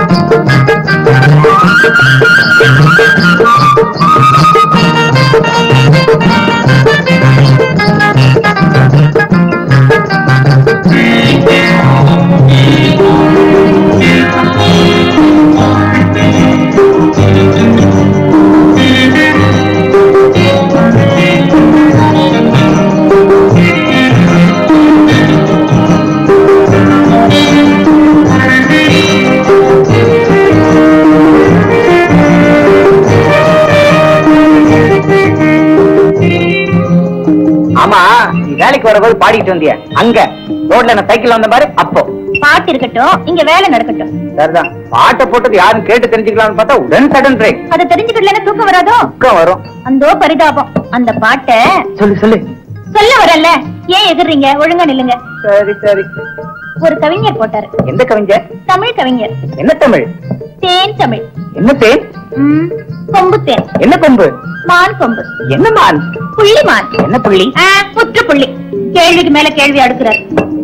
வேலைக்கு வரும்போது பாடிட்டு வந்திய அங்க ரோட்ல நான் சைக்கிள் வந்த மாதிரி அப்போ பாட்டு இருக்கட்டும், இங்க வேலை நடக்கட்டும். சரிதான். பாட்டை போட்டது யாரும் கேட்டு தெரிஞ்சுக்கலாம்னு பார்த்தா உடன் சடன் பிரேக். அதை தெரிஞ்சுக்கிட்டல தூக்கம் வராதோ? தூக்கம் வரும். அந்த பரிதாபம். அந்த பாட்டை சொல்லு சொல்லு. சொல்ல வரல, ஏன் எதிர்றீங்க? ஒழுங்கா நில்லுங்க. சரி சரி. ஒரு கவிஞர் போட்டாரு. எந்த கவிஞர்? தமிழ் கவிஞர். என்ன தமிழ்? தேன் தமிழ். என்ன தேன்? கொம்பு தேன். என்ன கொம்பு? மான் கொம்பு. என்ன மான்? புள்ளி மான். என்ன புள்ளி? புற்று புள்ளி. கேள்விக்கு மேல கேள்வி அடுக்கிறார்.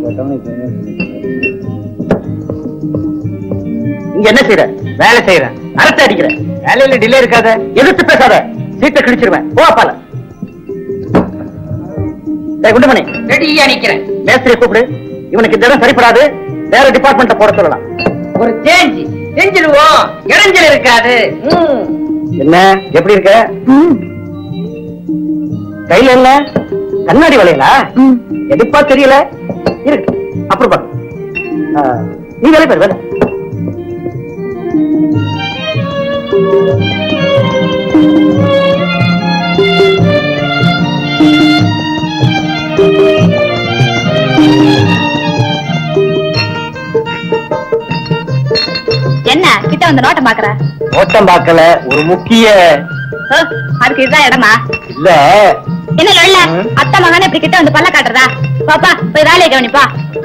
இங்க என்ன செய்யற? வேலை செய்யற, அரட்டை அடிக்கிற. வேலையில டிலே இருக்காத, எதிர்த்து பேசாத, சீட்டை கிழிச்சிருவேன். போப்பால குண்டுமணி ரெடியா நிக்கிறேன். மேஸ்திரியை கூப்பிடு. இவனுக்கு இந்த இடம் சரிப்படாது, வேற டிபார்ட்மெண்ட்ல போட சொல்லலாம். ஒரு சேஞ்ச் செஞ்சிருவோம், இடைஞ்சல் இருக்காது. என்ன எப்படி இருக்க? கையில இல்ல கண்ணாடி வளையலா? எடுப்பா தெரியல. இருக்கு அப்புறம் பாரு. நீ வேலை பேர் வேலை. என்ன கிட்ட வந்து நோட்டம் பாக்குற? நோட்டம் பாக்கல, ஒரு முக்கிய. அதுக்கு இதுதான் இடமா? இல்ல. என்ன சொல்ல? அத்தை மகன் இப்படி கிட்ட வந்து பல்ல காட்டுறதா? பாப்பா போய் வேலையை கவனிப்பா.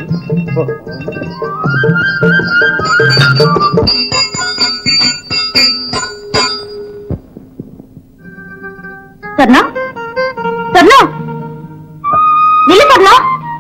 சொன்னா சொன்னா நில்லு சொன்னா.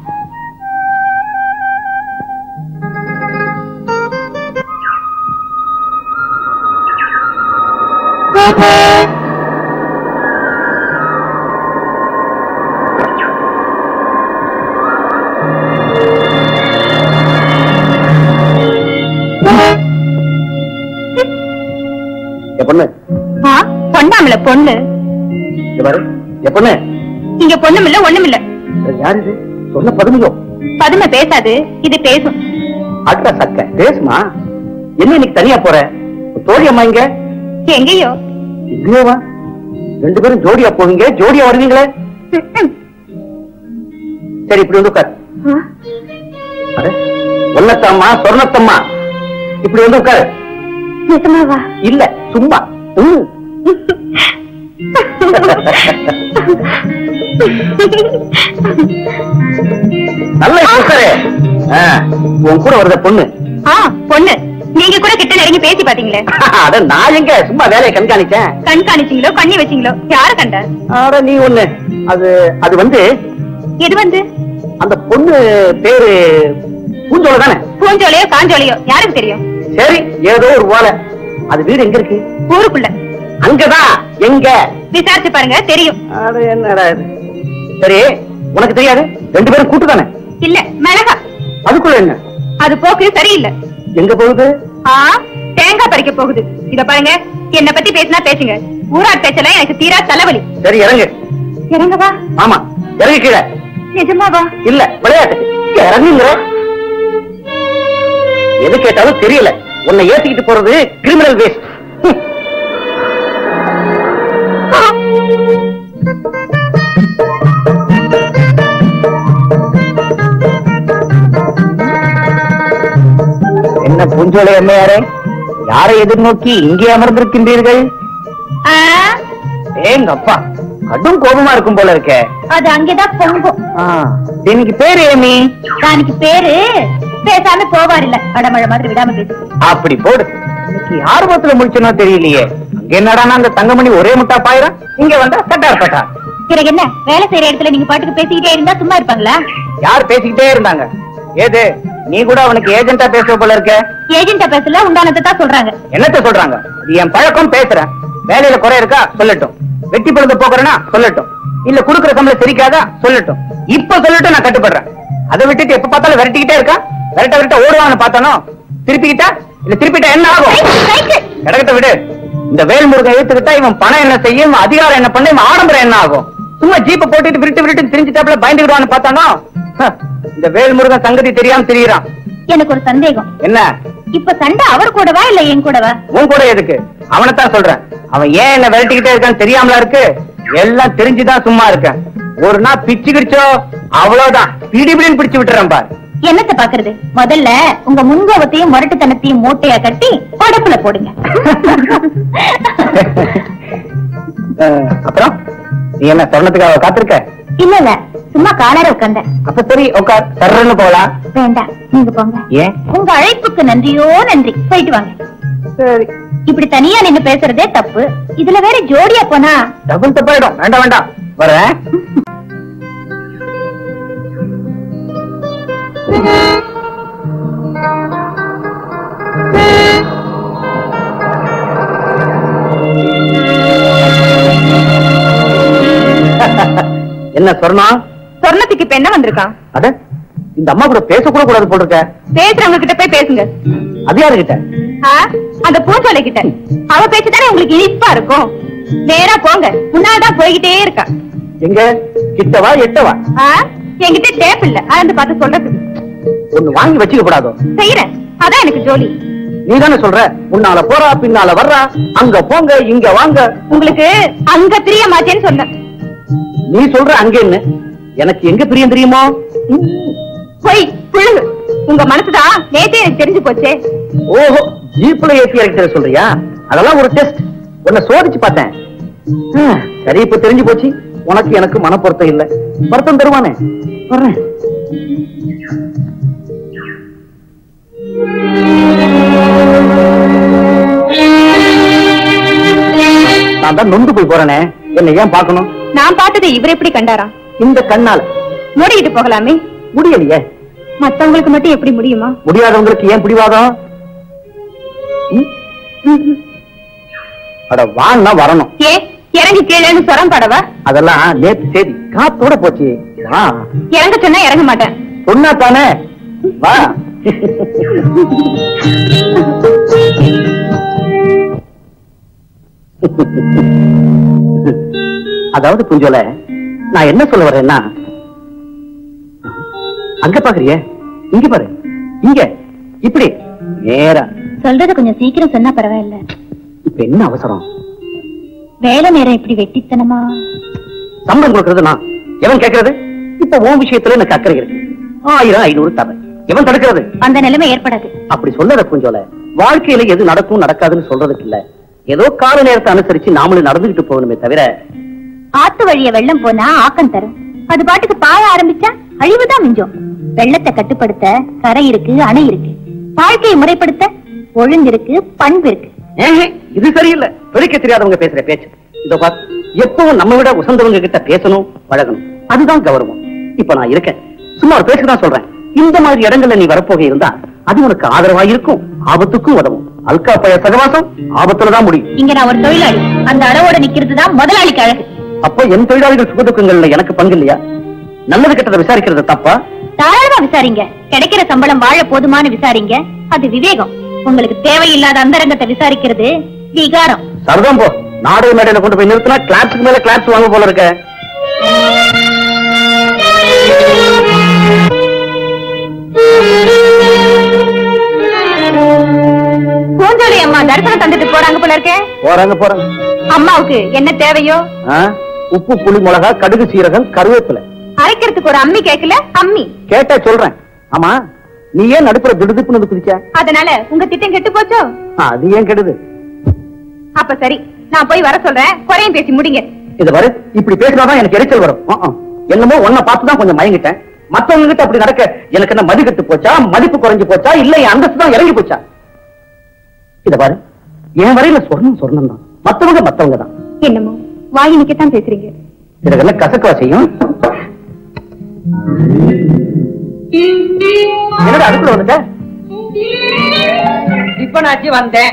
பொண்ணு பொண்ணாமல பொண்ணு. பொண்ணு இங்க பொண்ணும் இல்ல ஒண்ணும் இல்ல. யாரு இது? சொன்ன பதுமையோ? பதுமை பேசாது, இது பேசும். அக்கா சக்க பேசுமா? என்ன இன்னைக்கு தனியா போற? தோழி அம்மா இங்க எங்கேயோ? இங்கேவா? ரெண்டு பேரும் ஜோடியா போவீங்க, ஜோடியா வருவீங்களே. சரி இப்படி வந்து உட்கார். ஒன்னத்தம்மா சொர்ணத்தம்மா இப்படி வந்து உட்காரு. நிஜமாவா? இல்ல சும்மா. நல்ல உட்காரு. உன் கூட வருத பொண்ணு. பொண்ணு. நீங்க கூட கிட்ட நெருங்கி பேசி பாத்தீங்களே? அட நான் எங்க சும்மா வேலையை கண்காணிச்சேன். கண்காணிச்சீங்களோ கண்ணி வச்சீங்களோ? யார கண்ட? அட நீ ஒண்ணு. அது வந்து எது வந்து? அந்த பொண்ணு பேரு பூஞ்சோலை தானே? பூஞ்சோலையோ காஞ்சோலையோ யாருக்கு தெரியும்? சரி ஏதோ ஒரு ஓலை. அது வீடு எங்க இருக்கு? ஊருக்குள்ள. அங்கதான். எங்க? விசாரிச்சு பாருங்க தெரியும். என்னடா சரி உனக்கு தெரியாது? ரெண்டு பேரும் கூட்டு தானே? இல்ல மிளகா. அதுக்குள்ள என்ன? அது போக்கு சரியில்லை. எங்க போகுது? தேங்காய் பறிக்க போகுது. இத பாருங்க, என்ன பத்தி பேசினா பேசுங்க. ஊராட் பேச்சலாம் எனக்கு தீரா தலைவலி. சரி இறங்கு. இறங்கவா? ஆமா இறங்கு கீழே. நிஜமாவா? இல்ல விளையாட்டு. இறங்குங்கிற. எது கேட்டாலும் தெரியல. உன்னை ஏத்திக்கிட்டு போறது கிரிமினல் வேஸ்ட். என்ன பூஞ்சோலை அம்மையாரே, யாரை எதிர்நோக்கி இங்கே அமர்ந்திருக்கின்றீர்கள்? ஏங்க அப்பா கடும் கோபமா இருக்கும் போல இருக்க. அது அங்கேதான் பொங்கும். எனக்கு பேரு ஏமி. எனக்கு பேரு பேசாம போவார் இல்ல. அடமழ மாதிரி விடாம பேசு. அப்படி போடு. இன்னைக்கு ஆர்வத்துல முடிச்சனா தெரியலையே. என்னடா அந்த தங்கமணி ஒரே முட்டா பாயிரம், இங்க வந்தா கட்டார்பட்டா. பிறகு என்ன வேலை செய்யற இடத்துல நீங்க பாட்டுக்கு பேசிக்கிட்டே இருந்தா சும்மா இருப்பாங்களா? யார் பேசிக்கிட்டே இருந்தாங்க? ஏது நீ கூட அவனுக்கு ஏஜென்ட்டா பேசுற போல இருக்க? ஏஜென்ட்டா பேசல, உண்டானதை தான் சொல்றாங்க. என்னத்த சொல்றாங்க? இது என் பழக்கம், பேசுறேன். வேலையில குறை இருக்கா சொல்லட்டும், வெட்டி பொழுது போக்குறேன்னா சொல்லட்டும், இல்ல குடுக்குற சம்பளம் சிரிக்காதா சொல்லட்டும். இப்ப சொல்லட்டும், நான் கட்டுப்படுறேன். அதை விட்டுட்டு எப்ப பார்த்தாலும் விரட்டிக்கிட்டே இருக்கா. விரட்ட ஓடுவான்னு பார்த்தானோ திருப்பிக்கிட்டா இல்ல திருப்பிட்டா என்ன ஆகும்? கிடக்கத்தை விடு. இந்த வேல்முருகன் எழுத்துக்கிட்டா இவன் பணம் என்ன செய்யும், அதிகாரம் என்ன பண்ண, இவன் ஆடம்பரம் என்ன ஆகும்? சும்மா ஜீப்பை போட்டுட்டு விட்டு திரிஞ்சுட்டாப்புல பயந்துக்கிடுவான்னு பார்த்தானோ இந்த வேல்முருகன் சங்கதி தெரியாம தெரியுறான். எனக்கு ஒரு சந்தேகம். என்ன? இப்ப சண்டை அவர் கூடவா இல்ல என் கூடவா? உன் கூட எதுக்கு? அவனைத்தான் சொல்றேன். அவன் ஏன் என்ன விரட்டிக்கிட்டே இருக்கான்னு தெரியாமலா இருக்கு? எல்லாம் தெரிஞ்சுதான் சும்மா இருக்கேன். ஒரு நாள் பிச்சு கிடிச்சோ அவ்வளவுதான், பிடிபிடின்னு பிடிச்சு விட்டுறேன் பார். என்னத்த பாக்குறது? முதல்ல உங்க முன்கோபத்தையும் முரட்டுத்தனத்தையும் மூட்டையா கட்டி படப்புல போடுங்க. அப்புறம் நீ என்ன சொன்னதுக்காக காத்திருக்க? இல்ல இல்ல, சும்மா காலார உட்கார்ந்த. அப்ப சரி உட்கார், சர்றன்னு போகலாம். வேண்டாம், நீங்க போங்க. ஏன்? உங்க அழைப்புக்கு நன்றியோ நன்றி. போயிட்டு வாங்க. சரி. இப்படி தனியா நின்னு பேசுறதே தப்பு, இதுல வேற ஜோடியா போனா டபுள் தப்பாயிடும். வேண்டாம் வேண்டாம், வரேன். என்ன சொர்ணம்? சொர்ணத்துக்கு இப்ப என்ன வந்திருக்கான்? அட, இந்த அம்மா கூட பேசக்கூட கூடாது போட்டிருக்க. பேசுறவங்க கிட்ட போய் பேசுங்க. அது யாரு கிட்ட? அந்த பூஞ்சோலை கிட்ட. அவ பேச்சுதானே உங்களுக்கு இனிப்பா இருக்கும். நேரா போங்க, முன்னாதான் போய்கிட்டே இருக்கா. எங்க கிட்டவா எட்டவா? என்கிட்ட டேப் இல்ல, அதை பார்த்து சொல்றதுக்கு. ஒண்ணு வாங்கி வச்சுக்க கூடாதோ? செய்யறேன், அதான் எனக்கு ஜோலி. நீ தானே சொல்ற, முன்னால போறா பின்னால வர்றா, அங்க போங்க இங்க வாங்க. உங்களுக்கு அங்க தெரிய மாட்டேன்னு சொன்ன. நீ சொல்ற அங்க என்ன, எனக்கு எங்க பிரியம் தெரியுமோ? போய் புழுங்கு. உங்க மனசுதான் நேத்தே எனக்கு தெரிஞ்சு போச்சே. ஓஹோ, ஜீப்ல ஏற்றி இறக்கிற சொல்றியா? அதெல்லாம் ஒரு டெஸ்ட், உன்னை சோதிச்சு பார்த்தேன். சரி, இப்ப தெரிஞ்சு போச்சு. உனக்கு எனக்கு மனப்பொருத்தம் இல்ல. பொருத்தம் தருவானே, வர்றேன். நான் தான் நொந்து போய் போறேனே, என்ன ஏன் பாக்கணும்? நான் பார்த்ததை இவர் எப்படி கண்டாரா? இந்த கண்ணால மூடிட்டு போகலாமே. முடியலையே. மத்தவங்களுக்கு மட்டும் எப்படி முடியுமா? முடியாதவங்களுக்கு ஏன் பிடிவாதம்? அட வான்னா வரணும். ஏ இறங்கி கீழேன்னு சொரம் படவா? அதெல்லாம் நேத்து செய்தி, காத்தோட போச்சு. வா. இறங்க சொன்னா இறங்க மாட்டேன். சொன்னா தானே, வா. அதாவது புஞ்சோல, நான் என்ன சொல்ல வரேன்னா, அங்க பாக்குறியே, இங்க பாரு, இங்க இப்படி நேரா. சொல்றத கொஞ்சம் சீக்கிரம் சொன்னா பரவாயில்ல. இப்ப என்ன அவசரம்? வேலை நேரம் இப்படி வெட்டித்தனமா சம்பளம் கொடுக்கறது நான், எவன் கேட்கறது? இப்ப உன் விஷயத்துல எனக்கு அக்கறை இருக்கு. 1000 500 தவறு, எவன் தடுக்கிறது? அந்த நிலைமை ஏற்படாது. அப்படி சொல்லற புஞ்சோல, வாழ்க்கையில எது நடக்கும் நடக்காதுன்னு சொல்றதுக்கு இல்ல, ஏதோ கால நேரத்தை அனுசரிச்சு நாமளும் நடந்துகிட்டு போகணுமே தவிர. ஆத்து வழிய வெள்ளம் போனா ஆக்கம் தரும், அது பாட்டுக்கு பாய ஆரம்பிச்சா அழிவுதான் மிஞ்சம். வெள்ளத்தை கட்டுப்படுத்த கரை இருக்கு, அணை இருக்கு. வாழ்க்கையை முறைப்படுத்த ஒழுங்கு இருக்கு, பண்பு இருக்கு. இது சரியில்லை. பிழைக்க தெரியாதவங்க பேசுற பேச்சு. இதோ பார், எப்பவும் நம்ம விட உசந்தவங்க கிட்ட பேசணும், பழகணும், அதுதான் கௌரவம். இப்ப நான் இருக்கேன், சும்மா ஒரு பேச்சுதான் சொல்றேன். இந்த மாதிரி இடங்கள்ல நீ வரப்போக இருந்தா அது உனக்கு ஆதரவா இருக்கும், ஆபத்துக்கும் உதவும். அல்கா பய சகவாசம் ஆபத்துலதான் முடியும். இங்க நான் ஒரு தொழிலாளி, அந்த அளவோட நிக்கிறதுதான் முதலாளிக்கு அழகு. அப்ப என் தொழிலாளிகள் சுகதுக்கங்கள்ல எனக்கு பங்கு இல்லையா? நல்லது கெட்டதை விசாரிக்கிறது தப்பா? தாராளமா விசாரிங்க. கிடைக்கிற சம்பளம் வாழ போதுமான விசாரிங்க, அது விவேகம். உங்களுக்கு தேவையில்லாத அந்தரங்கத்தை விசாரிக்கிறது விகாரம். சரதம் போ. நாடக மேடையில கொண்டு போய் நிறுத்தினா கிளாப்ஸுக்கு மேல கிளாப்ஸ் வாங்க போல இருக்க. பூஞ்சோலி அம்மா தரிசனம் தந்துட்டு போறாங்க போல இருக்க. போறாங்க. அம்மாவுக்கு என்ன தேவையோ? உப்பு, புளி, மிளகா, கடுகு, சீரகம், கருவேப்பிலை. அரைக்கிறதுக்கு ஒரு அம்மி கேட்கல? அம்மி கேட்டா சொல்றேன். ஆமா, நீ ஏன் நடுப்புற திடுதிப்புன்னு குதிச்ச? அதனால உங்க திட்டம் கெட்டு போச்சோ? அது ஏன் கெடுது? அப்ப சரி, நான் போய் வர சொல்றேன், குறையும் பேசி முடிங்க. இது வரு, இப்படி பேசினாதான் எனக்கு எரிச்சல் வரும். என்னமோ உன்னை பார்த்துதான் கொஞ்சம் மயங்கிட்டேன். மத்தவங்க கிட்ட அப்படி நடக்க எனக்கு என்ன மதி கட்டு போச்சா, மதிப்பு குறைஞ்சு போச்சா, இல்ல என் அந்தஸ்து தான் இறங்கி போச்சா? இத பாரு, என் வரையில சொர்ணம் தான், மத்தவங்க தான். என்னமோ வாய் நிக்கத்தான் பேசுறீங்க. இதுக்கு என்ன கசக்கவா செய்யும்? என்னடா அதுக்குள்ள வந்துட்ட? இப்ப நாச்சி வந்தேன்.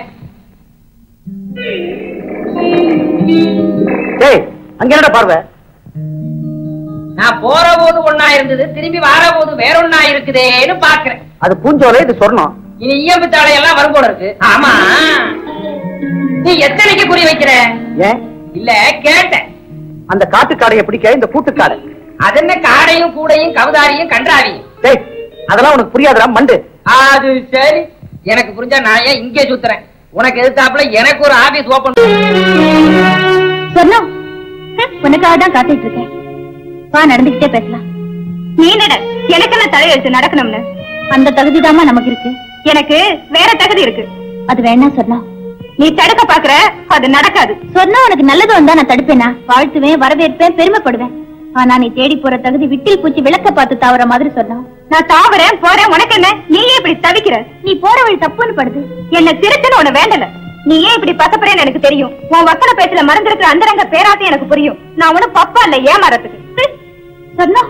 அங்க என்னடா பார்வை? நான் போற போது ஒன்னா இருந்தது, திரும்பி வர போது வேற ஒன்னா இருக்குதேன்னு பாக்குறேன். அது பூஞ்சோலை, இது சொர்ணம். இனி இயம்பு தாளை எல்லாம் வரும் போல இருக்கு. ஆமா, நீ எத்தனைக்கு குறி வைக்கிற? ஏன் இல்ல கேட்டேன். அந்த காட்டுக்காடையை பிடிக்க இந்த கூட்டுக்காடை. அது என்ன காடையும் கூடையும் கவுதாரியும் கன்றாவியும்? அதெல்லாம் உனக்கு புரியாதுடா மண்டு. அது சரி, எனக்கு புரிஞ்சா நான் ஏன் இங்கே சுத்துறேன்? உனக்கு எதிர்த்தாப்புல எனக்கு ஒரு ஆபீஸ் ஓபன். சொன்னோம், உனக்காக தான் காத்துட்டு இருக்கேன். வா, நடந்துகிட்டே பேசலாம். நீ நட, எனக்கு என்ன தலையெழுத்து நடக்கணும்னு? அந்த தகுதிதாமா நமக்கு இருக்கு. எனக்கு வேற தகுதி இருக்கு. அது வேணா சொன்னா நீ தடுக்க பாக்குற, அது நடக்காது. சொன்னா உனக்கு நல்லது வந்தா நான் தடுப்பேனா? வாழ்த்துவேன், வரவேற்பேன், பெருமைப்படுவேன். ஆனா நீ தேடி போற தகுதி விட்டில் பூச்சி விளக்க பார்த்து தாவற மாதிரி சொன்னா. நான் தாவறேன் போறேன், உனக்கு என்ன? நீ ஏன் இப்படி தவிக்கிற? நீ போற வழி தப்புன்னு படுது. என்ன திருத்தன்னு உன வேண்டல. நீ ஏன் இப்படி பசப்புறேன்னு எனக்கு தெரியும். உன் வக்கன பேச்சுல மறந்திருக்கிற அந்தரங்க பேராத்தையும் எனக்கு புரியும். நான் ஒண்ணும் பப்பா இல்ல ஏமாறதுக்கு. சொன்னா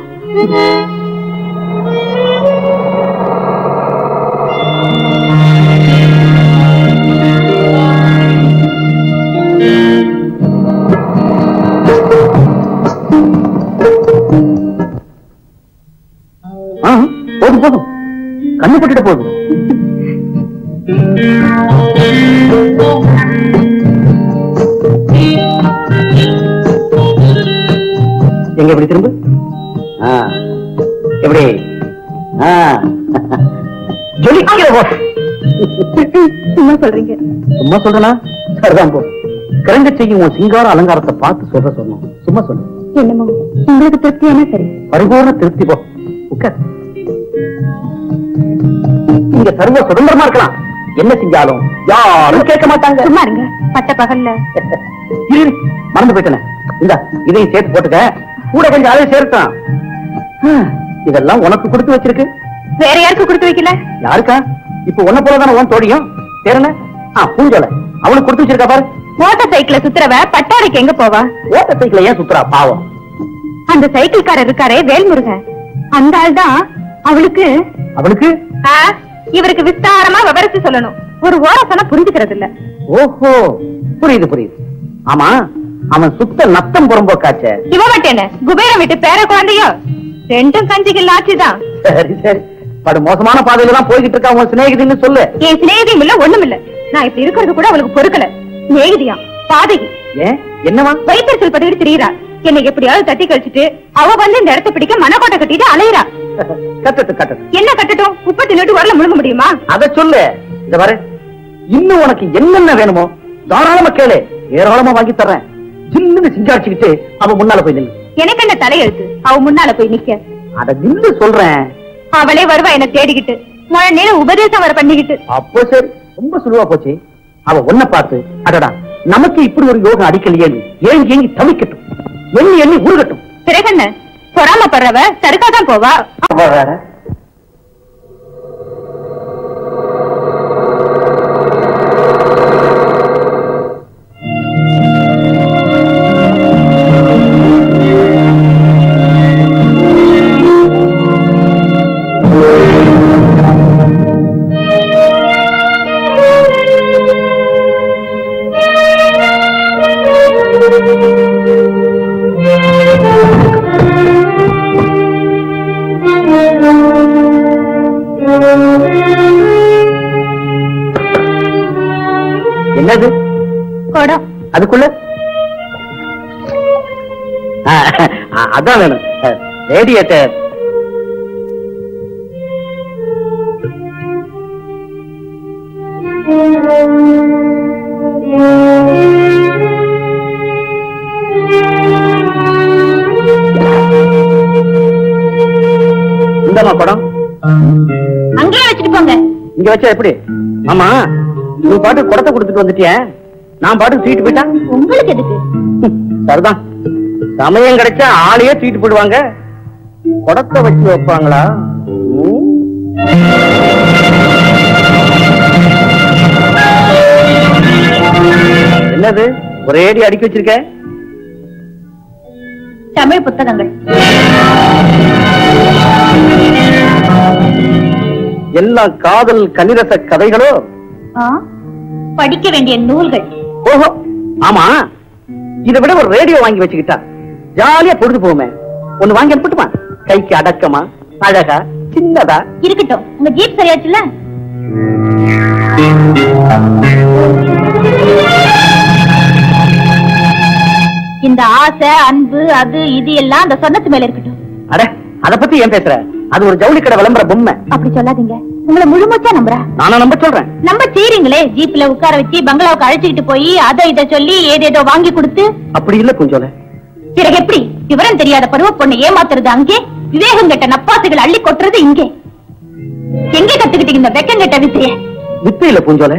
போதும் போதும், கண்ணு பட்டுட்டு போதும். எங்க எப்படி திரும்ப? எப்படி சும்மா சொல்றீங்க? சும்மா சொல்றா? சரிதான் போ. கரங்க செய்யும் உன் சிங்கார அலங்காரத்தை பார்த்து சொல்ற சொன்னோம். சும்மா சொல்லு. என்னமோ உங்களுக்கு திருப்தியான சரி. பரிபூர்ண திருப்தி. போ உட்கார். நீங்க சர்வ சுதந்திரமா இருக்கலாம். என்ன செஞ்சாலும் யாரும் கேட்க மாட்டாங்க. சும்மா இருங்க. பட்ட பகல்ல மறந்து போயிட்டேன். இந்த இதையும் சேர்த்து போட்டுக்க. கூட கொஞ்சம் அதையும் சேர்த்தான். இதெல்லாம் உனக்கு கொடுத்து வச்சிருக்கு. வேற யாருக்கும் கொடுத்து வைக்கல. யாருக்கா? இப்ப உன்ன போலதான உன் தோடியும் பேரன பூஞ்சோலை அவனுக்கு கொடுத்து வச்சிருக்கா பாரு. மோட்டார் சைக்கிள சுத்துறவ பட்டாரிக்கு எங்க போவா? ஓட்ட சைக்கிள ஏன் சுத்துறா பாவம்? அந்த சைக்கிள்காரர் இருக்காரே வேல்முருகன், அந்த ஆள் தான் அவளுக்கு. அவளுக்கு இவருக்கு விஸ்தாரமா விவரிச்சு சொல்லணும். ஒரு ஓரசன புரிஞ்சுக்கிறது இல்ல. ஓஹோ, புரியுது புரியுது. ஆமா, அவன் சுத்த நத்தம் புறம்போக்காச்ச. இவ மாட்டேன குபேரம் விட்டு பேர குழந்தையோ ரெண்டும் கஞ்சிகள் ஆச்சுதான். சரி சரி, படு மோசமான பாதையில தான் போய்கிட்டு இருக்கா உன் சிநேகிதின்னு சொல்லு. என் சிநேகிதியும் இல்ல, ஒண்ணும் இல்ல. நான் இப்படி இருக்கிறது கூட அவளுக்கு பொறுக்கல. சிநேகிதியா பாதகி. ஏன் என்னவா? வைத்தறிச்சல் பட்டுக்கிட்டு திரியிறா. என்னை எப்படியாவது தட்டி கழிச்சுட்டு அவ வந்து இந்த இடத்தை பிடிக்க மனக்கோட்டை கட்டிட்டு அலையிறா. கட்டட்டும் கட்டட்டும். என்ன கட்டட்டும்? உப்ப தின்னுட்டு வரல முழுங்க முடியுமா? அத சொல்லு. இந்த வர இன்னும் உனக்கு என்னென்ன வேணுமோ தாராளமா கேளு, ஏராளமா வாங்கி தர்றேன். ஜில்லுன்னு சிங்காடிச்சுக்கிட்டு அவ முன்னால போய் நில்லு. எனக்கு என்ன தலையெழுத்து அவ முன்னால போய் நிக்க? அத நில்லு சொல்றேன். அவளே வருவா என்ன தேடிக்கிட்டு, மழை நேரம் உபதேசம் வர பண்ணிக்கிட்டு. அப்போ சரி, ரொம்ப சுலுவா போச்சு. அவ ஒன்ன பார்த்து அடடா நமக்கு இப்படி ஒரு யோகம் அடிக்கலையேன்னு ஏங்கி ஏங்கி தவிக்கட்டும், எண்ணி எண்ணி உருகட்டும். பிறகு என்ன? பொறாமப்படுறவ சருக்காதான் போவா. வேற என்னது? குடம். அதுக்குள்ள அதான் வேணும். ரேடியேட்டர். இந்தமா படம் அங்கேயே வச்சுட்டு போங்க. இங்க வச்சா எப்படி? ஆமா, நீ பாட்டு குடத்தை கொடுத்துட்டு வந்துட்டிய, நான் பாட்டு தூக்கிட்டு போயிட்டான். உங்களுக்கு எதுக்கு? சரிதான், சமயம் கிடைச்சா ஆளையே தூக்கிட்டு போயிடுவாங்க, குடத்தை வச்சு வைப்பாங்களா? என்னது ஒரே அடி அடுக்கி வச்சிருக்க? தமிழ் புத்தகங்கள். எல்லாம் காதல் கனிரச கதைகளோ? படிக்க வேண்டிய நூல்கள். ஓஹோ, ஆமா. இதை விட ஒரு ரேடியோ வாங்கி வச்சுக்கிட்டா ஜாலியா பொழுது போமே. ஒண்ணு வாங்கி அனுப்பட்டுமா? கைக்கு அடக்கமா, அழகா, சின்னதா இருக்கட்டும். உங்க ஜீப் சரியாச்சுல? இந்த ஆசை, அன்பு, அது இது எல்லாம் அந்த சொன்னத்து மேல இருக்கட்டும். அட, அத பத்தி ஏன் பேசுற? அது ஒரு ஜவுளி கடை விளம்பர பொம்மை. அப்படி சொல்லாதீங்க. உங்களை முழுமூச்சா நம்புறா. நானா நம்ப சொல்றேன்? நம்ப செய்றீங்களே. ஜீப்ல உட்கார வச்சு பங்களாவுக்கு அழைச்சிட்டு போய் அதை இதை சொல்லி ஏதேதோ வாங்கி கொடுத்து. அப்படி இல்ல கொஞ்சம். பிறகு எப்படி விவரம் தெரியாத பருவ பொண்ணு ஏமாத்துறது அங்கே, விவேகம் கெட்ட நப்பாசுகள் அள்ளி கொட்டுறது இங்கே? எங்க கத்துக்கிட்டீங்க இந்த வெக்கம் கெட்ட வித்தைய? வித்தை இல்ல பூஞ்சோல.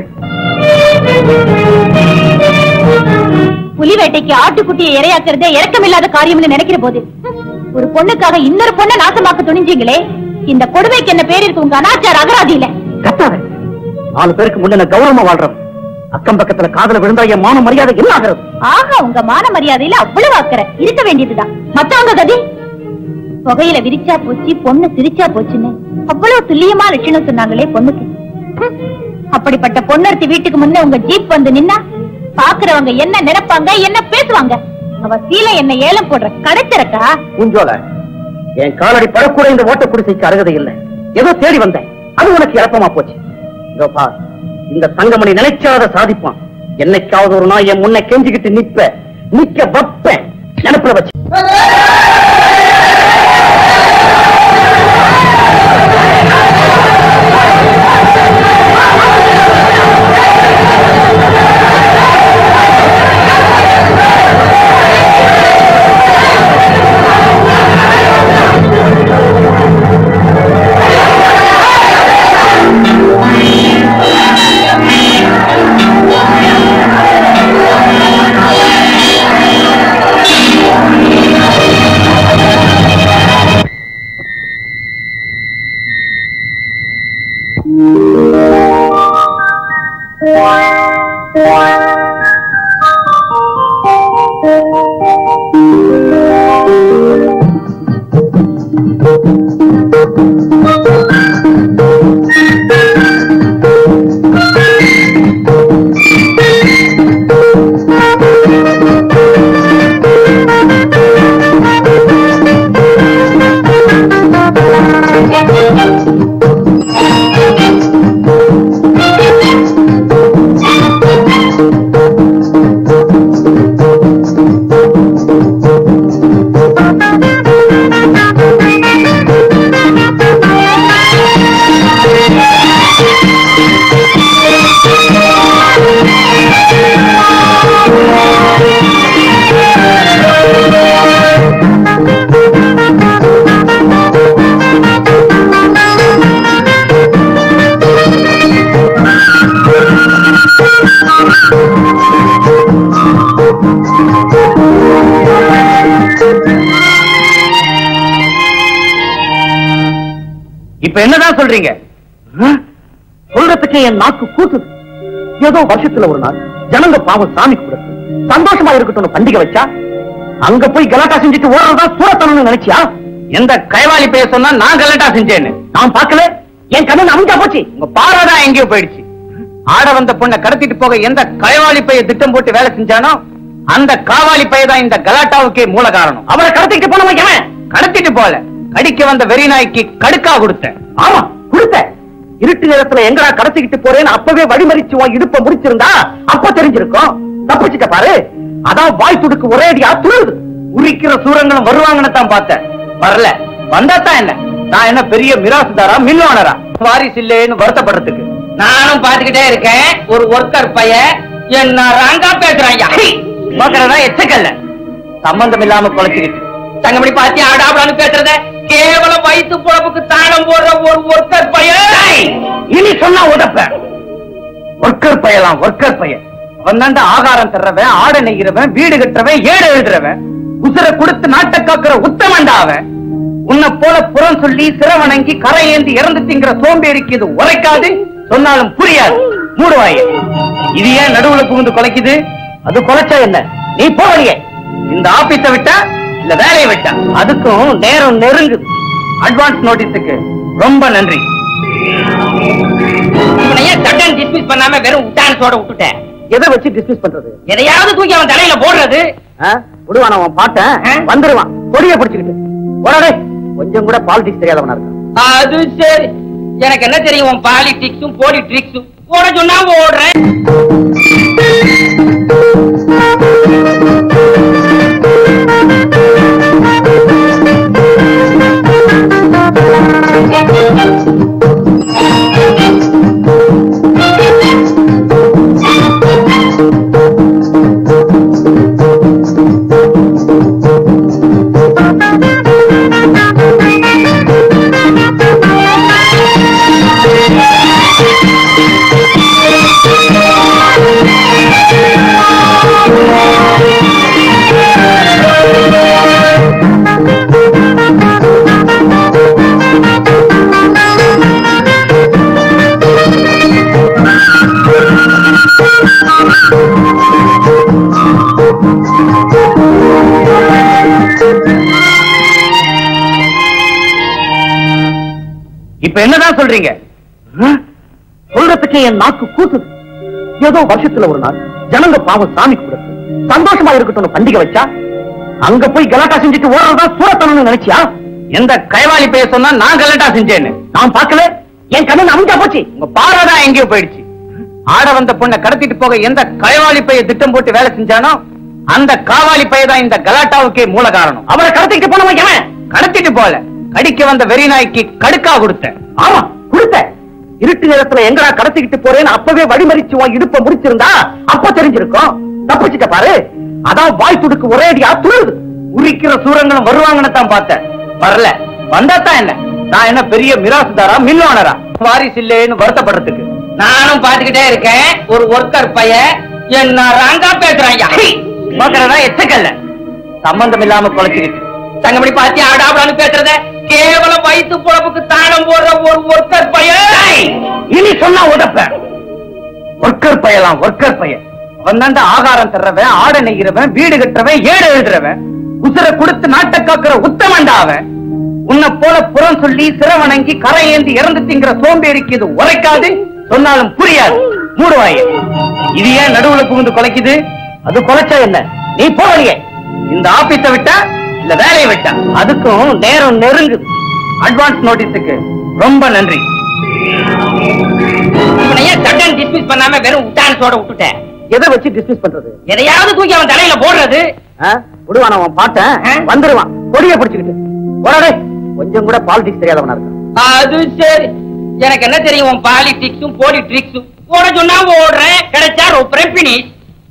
புலி வேட்டைக்கு ஆட்டுக்குட்டியை இரையாக்குறதே இறக்கமில்லாத காரியம்னு நினைக்கிற போது ஒரு பொண்ணுக்காக இன்னொரு பொண்ணை நாசமாக்க துணிஞ்சீங்களே. இந்த கொடுமைக்கு என்ன பேர் இருக்கு உங்க அனாச்சார அகராதியில? கத்தாத. 4 பேருக்கு முன்ன கௌரவமா வாழ்றோம். அக்கம் பக்கத்துல காதல விழுந்தா என் மான மரியாதை என்ன ஆகிறது? ஆஹா, உங்க மான மரியாதையில அவ்வளவு அக்கறை இருக்க வேண்டியதுதான். மத்தவங்க கதி புகையில விரிச்சா போச்சு, பொண்ணு சிரிச்சா போச்சுன்னு அவ்வளவு துல்லியமா லட்சணம் சொன்னாங்களே பொண்ணுக்கு. அப்படிப்பட்ட பொண்ணு வீட்டுக்கு முன்ன உங்க ஜீப் வந்து நின்னா பாக்குறவங்க என்ன நினைப்பாங்க, என்ன பேசுவாங்க? அவ சீல என்ன ஏலம் போடுற கடைச்சிறக்கா? பூஞ்சோல, என் காலடி படக்கூட இந்த ஓட்ட குடிசைக்கு அருகதை இல்லை. ஏதோ தேடி வந்தேன், அது உனக்கு இழப்பமா போச்சு. இந்த தங்கமணி நினைச்சாத சாதிப்பான். என்னைக்காவது ஒரு நாள் என் முன்ன கெஞ்சிக்கிட்டு நிக்க வைப்பேன். நினைப்புல வச்சு இப்ப என்னதான் சொல்றீங்க? சொல்றதுக்கு என் நாக்கு கூட்டுது. ஏதோ வருஷத்துல ஒரு நாள் ஜனங்க பாவம் சாமி கூடுறது சந்தோஷமா இருக்கட்டும் பண்டிகை வச்சா அங்க போய் கலாட்டா செஞ்சுட்டு ஓடுறதா சூரத்தனம்னு நினைச்சியா? எந்த கைவாளி பேய சொன்னா நான் கலாட்டா செஞ்சேன்னு நான் பார்க்கல. என் கண்ணு அமைஞ்சா போச்சு. உங்க பாராதான் எங்கேயோ போயிடுச்சு. ஆட வந்த பொண்ணை கடத்திட்டு போக எந்த கைவாளி பைய திட்டம் போட்டு வேலை செஞ்சானோ அந்த காவாலி பையதான் இந்த கலாட்டாவுக்கே மூல காரணம். அவரை கடத்திட்டு போனவன் எவன்? கடத்திட்டு போல, கடிக்க வந்த வெறி நாய்க்கு கடுக்கா கொடுத்தேன். ஆமா கொடுத்த. இருட்டு நேரத்துல எங்கடா கடத்திக்கிட்டு போறேன்னு அப்பவே வழிமறிச்சு இடுப்ப முடிச்சிருந்தா அப்ப தெரிஞ்சிருக்கும். தப்பிச்சுட்ட பாரு. அதான் வாய் துடுக்கு ஒரே அடியா துழுது. உரிக்கிற சூரங்களும் வருவாங்கன்னு தான் பார்த்தேன். வரல. வந்தாத்தான் என்ன? நான் என்ன பெரிய மிராசுதாரா மில்லோனரா? வாரிசு இல்லேன்னு வருத்தப்படுறதுக்கு நானும் பாத்துக்கிட்டே இருக்கேன். ஒரு ஒர்க்கர் பையன் என்ன ராங்கா பேசுறாங்க. எச்சக்கல்ல சம்பந்தம் இல்லாம குலைச்சுக்கிட்டு தங்கமணி பாத்தி ஆடாபடான்னு பேசுறத கேவலம் வயிற்று பொழப்புக்கு தானம் போடுற ஒரு ஒர்க்கர் பையன். இனி சொன்னா உடப்ப. ஒர்க்கர் பையலாம் ஒர்க்கர் பையன். அவன் தாண்ட ஆகாரம் தர்றவன், ஆடை நெய்கிறவன், வீடு கட்டுறவன், ஏடு எழுதுறவன், உசுர கொடுத்து நாட்டை காக்குற உத்தமண்டா அவன். உன்னை போல புறம் சொல்லி சிரவணங்கி கரை ஏந்தி இறந்து திங்கிற சோம்பேறிக்கு இது உரைக்காது, சொன்னாலும் புரியாது. மூடுவாய. இது ஏன் நடுவுல புகுந்து கொலைக்குது? அது கொலைச்சா என்ன? நீ போவீங்க. இந்த ஆபீஸ விட்டா இல்ல வேலையை விட்டா அதுக்கும் நேரம் நெருங்குது. அட்வான்ஸ் நோட்டீஸுக்கு ரொம்ப நன்றி. டிஸ்மிஸ் பண்ணாம வெறும் உட்டான்ஸோட விட்டுட்டேன். எதை வச்சு டிஸ்மிஸ் பண்றது? எதையாவது தூக்கி அவன் தலையில போடுறது. விடுவான் அவன் பாட்டேன் வந்துருவான் கொடிய பிடிச்சுக்கிட்டு. உடனே கொஞ்சம் கூட பாலிடிக்ஸ் தெரியாதவனா இருக்கான். அது சரி, எனக்கு என்ன தெரியும் உன் பாலிடிக்ஸும் போலிட்ரிக்ஸும். போட சொன்னா ஓடுறேன். இப்ப என்னதான் சொல்றீங்க? சொல்றதுக்கு என் நாக்கு கூத்துது. ஏதோ வருஷத்துல ஒரு நாள் ஜனங்க பாவம் சாமி கூடத்து சந்தோஷமா இருக்கட்டும் பண்டிகை வச்சா அங்க போய் கலாட்டா செஞ்சுட்டு ஓடுறதா சூரத்தனு நினைச்சியா? எந்த கைவாளி பேய சொன்னா நான் கலாட்டா செஞ்சேன்னு நான் பார்க்கல. என் கண்ணு அமைஞ்சா போச்சு. உங்க பாராதான் எங்கேயோ போயிடுச்சு. ஆட வந்த பொண்ணை கடத்திட்டு போக எந்த கைவாளி பைய திட்டம் போட்டு வேலை செஞ்சானோ அந்த காவாலி பையதான் இந்த கலாட்டாவுக்கே மூல காரணம். அவரை கடத்திட்டு போனவன் எவன்? கடத்திட்டு போல கடிக்க வந்த வெறி நாய்க்கு கடுக்கா கொடுத்த. ஆமா கொடுத்த. இருட்டு நேரத்துல எங்கடா கடத்திக்கிட்டு போறேன்னு அப்பவே வழிமறிச்சு உன் இடுப்ப முடிச்சிருந்தா அப்ப தெரிஞ்சிருக்கும். தப்பிச்சுட்ட பாரு. அதான் வாய் துடுக்கு ஒரே அடியா துழுது. உரிக்கிற சூரங்களும் வருவாங்கன்னு தான் பார்த்தேன். வரல. வந்தாத்தான் என்ன? நான் என்ன பெரிய மிராசுதாரா மில்லோனரா? வாரிசு இல்லேன்னு வருத்தப்படுறதுக்கு. நானும் பாத்துக்கிட்டே இருக்கேன். ஒரு ஒர்க்கர் பைய என்ன ராங்கா பேசுறாங்க. எச்சக்கல்ல சம்பந்தம் இல்லாம குலைச்சுக்கிட்டு தங்கமணி பாத்தி ஆடாபடான்னு பேசுறத கேவலம் வயிற்று பொழப்புக்கு தானம் போடுற ஒரு ஒர்க்கர் பையன். இனி சொன்னா உடப்ப. ஒர்க்கர் பையலாம் ஒர்க்கர் பையன். அவன் தாண்டா ஆகாரம் தர்றவன், ஆடை நெய்கிறவன், வீடு கட்டுறவன், ஏடு எழுதுறவன், உசுர கொடுத்து நாட்டை காக்குற உத்தமண்டா அவன். உன்னை போல புறம் சொல்லி சிரவணங்கி கரை ஏந்தி இறந்து திங்கிற சோம்பேறிக்கு இது உரைக்காது, சொன்னாலும் புரியாது. மூடுவாய. இது ஏன் நடுவுல புகுந்து கொலைக்குது? அது கொலைச்சா என்ன? நீ போகலையே. இந்த ஆபீஸ விட்டா இல்ல வேலையை விட்டா அதுக்கும் நேரம் நெருங்குது. அட்வான்ஸ் நோட்டீஸுக்கு ரொம்ப நன்றி. சட்டன் டிஸ்மிஸ் பண்ணாம வெறும் உட்டான்ஸோட விட்டுட்டேன். எதை வச்சு டிஸ்மிஸ் பண்றது? எதையாவது தூக்கி அவன் தலையில போடுறது. விடுவான் அவன் பாட்டேன் வந்துருவான் கொடிய பிடிச்சுக்கிட்டு. உடனே கொஞ்சம் கூட பாலிடிக்ஸ் தெரியாதவனா இருக்கான். அது சரி, எனக்கு என்ன தெரியும் உன் பாலிடிக்ஸும் போலிட்ரிக்ஸும். போட சொன்னா ஓடுறேன். கிடைச்சா ரொம்ப பினிஷ்.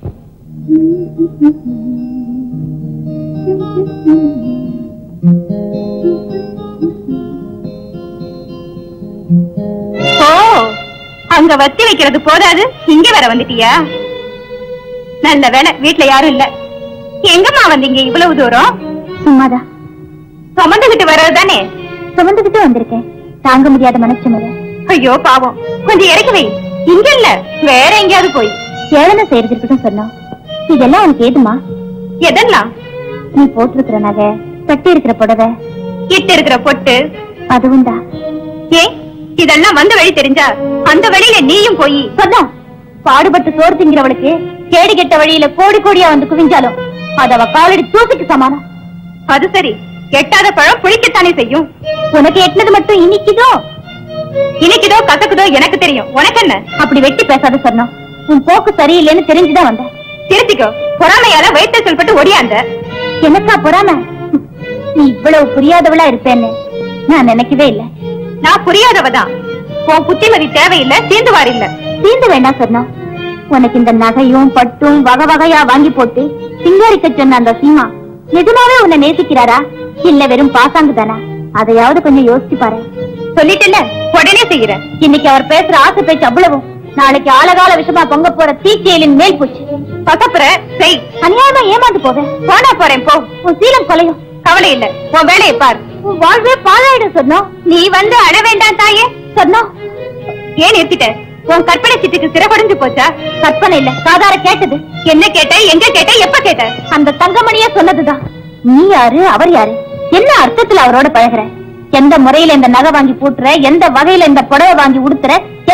ஓ, அங்க வத்தி வைக்கிறது போதாது இங்க வர வந்துட்டியா? நல்ல வேலை வீட்டுல யாரும் இல்ல. எங்கம்மா வந்தீங்க இவ்வளவு தூரம்? சும்மாதான். சுமந்துகிட்டு வர்றதுதானே? சுமந்துகிட்டு வந்திருக்கேன். தாங்க முடியாத மனசுமல. ஐயோ பாவம், கொஞ்சம் இறக்கி வை. இங்க இல்ல வேற எங்கேயாவது போய் ஏழனை செய்யறதுக்கு சொன்னோம். இதெல்லாம் உனக்கு ஏதுமா? எதெல்லாம்? நீ போட்டிருக்கிற நகை, கட்டி இருக்கிற புடவை, இட்டு இருக்கிற பொட்டு, அதுவும் தான். ஏன் இதெல்லாம் வந்த வழி தெரிஞ்சா அந்த வழியில நீயும் போய் சொன்னா பாடுபட்டு சோறு திங்கிறவளுக்கு கேடு கெட்ட வழியில கோடி கோடியா வந்து குவிஞ்சாலும் அது அவ காலடி தூசிக்கு சமானம். அது சரி, எட்டாத பழம் புளிக்கத்தானே செய்யும். உனக்கு எட்டினது மட்டும் இனிக்குதோ இனிக்குதோ கசக்குதோ எனக்கு தெரியும். உனக்கு என்ன? அப்படி வெட்டி பேசாத சொன்னோம். உன் போக்கு சரியில்லைன்னு தெரிஞ்சுதான் வந்த. திருத்திக்கோ. பொறாமையால வயிற்று சொல்பட்டு ஒடியாந்த. எனக்கா பொறாம? நீ இவ்வளவு புரியாதவளா இருப்பேன்னு நான் நினைக்கவே இல்லை. நான் புரியாதவதான். உன் புத்திமதி தேவையில்லை, தீந்துவார் இல்ல. தீந்து வேண்டாம் சொன்னோம். உனக்கு இந்த நகையும் பட்டும் வகை வகையா வாங்கி போட்டு சிங்காரிக்க சொன்ன அந்த சீமா நிஜமாவே உன்னை நேசிக்கிறாரா இல்ல வெறும் பாசாங்கு தானா? அதையாவது கொஞ்சம் யோசிச்சு பாரு. சொல்லிட்டல, உடனே செய்யறேன். இன்னைக்கு அவர் பேசுற ஆசை பேச்சு அவ்வளவும் நாளைக்கு ஆழகால விஷமா பொங்க போற தீச்செயலின் மேல் போச்சு. பசப்புற செய். அநியாயமா ஏமாந்து போவேன். போனா போறேன் போ. உன் சீலம் கொலையும். கவலை இல்ல, உன் வேலையை பார். உன் வாழ்வே பாழாயிடும் சொன்னோம். நீ வந்து அழ வேண்டாம் தாயே சொன்னோம். ஏன் நிறுத்திட்ட? உன் கற்பனை சிட்டுக்கு சிறகொடைஞ்சு போச்சா? கற்பனை இல்ல, சாதார கேட்டது. என்ன கேட்ட, எங்க கேட்ட, எப்ப கேட்ட? அந்த தங்கமணியா சொன்னதுதான். நீ யாரு, அவர் யாரு, என்ன அர்த்தத்துல அவரோட பழகுற, எந்த முறையில இந்த நகை வாங்கி பூட்டுற, எந்த வகையில இந்த புடவை வாங்கி உடுத்துற, எதை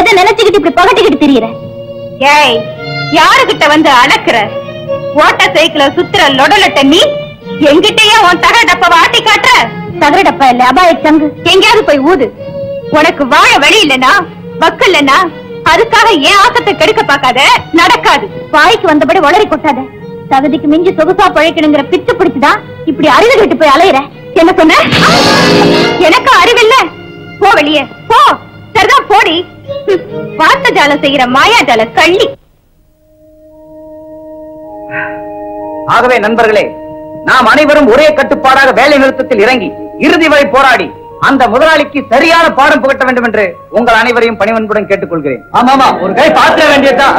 எதை நினைச்சுக்கிட்டு இப்படி பகட்டிக்கிட்டு திரியற? ஏய், யாருகிட்ட வந்து அடக்குற? ஓட்ட சைக்கிள சுத்துற லொடலட்ட நீ எங்கிட்டயே உன் தகர டப்ப வாட்டி காட்டுற? தகர டப்பா இல்ல, அபாய சங்கு. எங்கேயாவது போய் ஊது. உனக்கு வாழ வழி இல்லனா, வக்கல்லனா, அதுக்காக ஏன் ஆசத்தை கெடுக்க பாக்காத. நடக்காது. வாய்க்கு வந்தபடி வளரி கொட்டாத. தகுதிக்கு மிஞ்சி சொகுசா பழைக்கணுங்கிற பித்து பிடிச்சுதான் இப்படி அறிவு கட்டு போய் அலையிற. என்ன சொன்ன? எனக்கு அறிவில்ல. போ வெளியே போ. சரிதான், போடி. வார்த்த ஜாலம் செய்யற மாயாஜால கள்ளி. ஆகவே நண்பர்களே, நாம் அனைவரும் ஒரே கட்டுப்பாடாக வேலை நிறுத்தத்தில் இறங்கி இறுதி வரை போராடி அந்த முதலாளிக்கு சரியான பாடம் புகட்ட வேண்டும் என்று உங்கள் அனைவரையும் பணிவன்புடன் கேட்டுக்கொள்கிறேன். ஆமாமா, ஒரு கை பாத்திர வேண்டியதுதான்.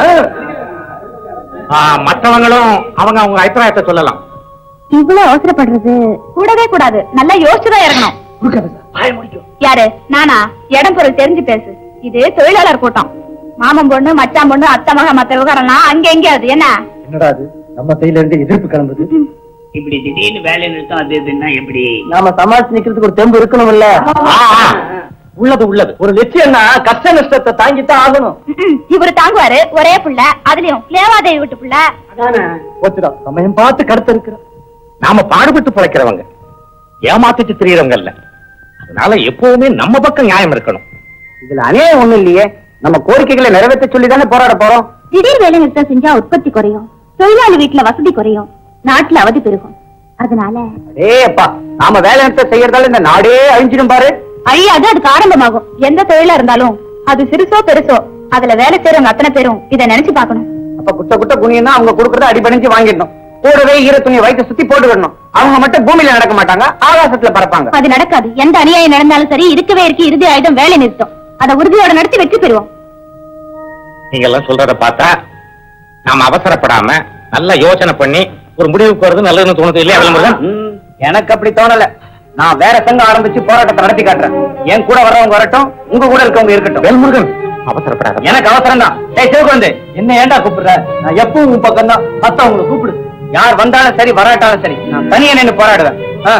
மற்றவங்களும் அவங்க அபிப்பிராயத்தை சொல்லலாம். இவ்வளவு அவசரப்படுறது கூடவே கூடாது. நல்லா யோசிச்சுதான் இறங்கணும். யாரு? நானா? இடம் பொருள் தெரிஞ்சு பேசு. இது தொழிலாளர் கூட்டம். மாமன் பொண்ணு, மச்சான் பொண்ணு, அத்தை மக, மத்த விவகாரம்லாம் அங்க எங்கேயாவது. என்ன என்னடா அது? நம்ம சைடுல இருந்து எதிர்ப்பு கிளம்புது. இப்படி திடீர்னு வேலை நிறுத்தம் அது இதுன்னா எப்படி? நாம சமாளிச்சு நிக்கிறதுக்கு ஒரு தெம்பு இருக்கணும் இல்ல? உள்ளது ஒரு லட்சியம்னா கஷ்ட நஷ்டத்தை தாங்கித்தான் ஆகணும். இவரு தாங்குவாரு. ஒரே புள்ள, அதுலயும் லேவாதேவி வீட்டு புள்ள. போச்சுடா, சமயம் பார்த்து கருத்து இருக்கிற. நாம பாடுபட்டு பிழைக்கிறவங்க, ஏமாத்திட்டு தெரியறவங்க இல்ல. அதனால எப்பவுமே நம்ம பக்கம் நியாயம் இருக்கணும். இதுல அநியாயம் ஒண்ணு இல்லையே. நம்ம கோரிக்கைகளை நிறைவேற்ற சொல்லிதானே போராட போறோம். திடீர் வேலை நிறுத்தம் செஞ்சா உற்பத்தி குறையும், தொழிலாளி வீட்டுல வசதி குறையும், நாட்டுல அவதி பெருகும். அதனால அப்பா, நாம வேலை நிறுத்தம் செய்யறதால இந்த நாடே அழிஞ்சிடும் பாரு. அழியாது, அதுக்கு ஆரம்பமாகும். எந்த தொழிலா இருந்தாலும் அது சிறுசோ பெருசோ, அதுல வேலை செய்யறவங்க அத்தனை பேரும் இதை நினைச்சு பாக்கணும். அப்ப குட்ட குனியன்னா அவங்க கொடுக்கறத அடிபணிஞ்சு வாங்கிடணும். கூடவே ஈர துணியை வயிற்று சுத்தி போட்டு விடணும். அவங்க மட்டும் பூமியில நடக்க மாட்டாங்க, ஆகாசத்துல பறப்பாங்க. அது நடக்காது. எந்த அநியாயம் நடந்தாலும் சரி, இருக்கவே இருக்கு இறுதி ஆயுதம் வேலை நிறுத்தம். அதை உறுதியோட நடத்தி வெற்றி பெறுவோம். நீங்க எல்லாம் சொல்றத பார்த்தா நாம அவசரப்படாம நல்ல யோசனை பண்ணி ஒரு முடிவுக்கு வருது நல்லதுன்னு தோணுது இல்லையா? எனக்கு அப்படி தோணல. நான் வேற சங்கம் ஆரம்பிச்சு போராட்டத்தை நடத்தி காட்டுறேன். என் கூட வர்றவங்க வரட்டும், உங்க கூட இருக்கவங்க இருக்கட்டும். வேல்முருகன், அவசரப்படாத. எனக்கு அவசரம் தான். சிவகுழந்தை, என்ன ஏண்டா கூப்பிடுற? நான் எப்பவும் உன் பக்கம் தான். மத்தவங்களை கூப்பிடு. யார் வந்தாலும் சரி, வராட்டாலும் சரி, நான் தனியா நின்று போராடுவேன்.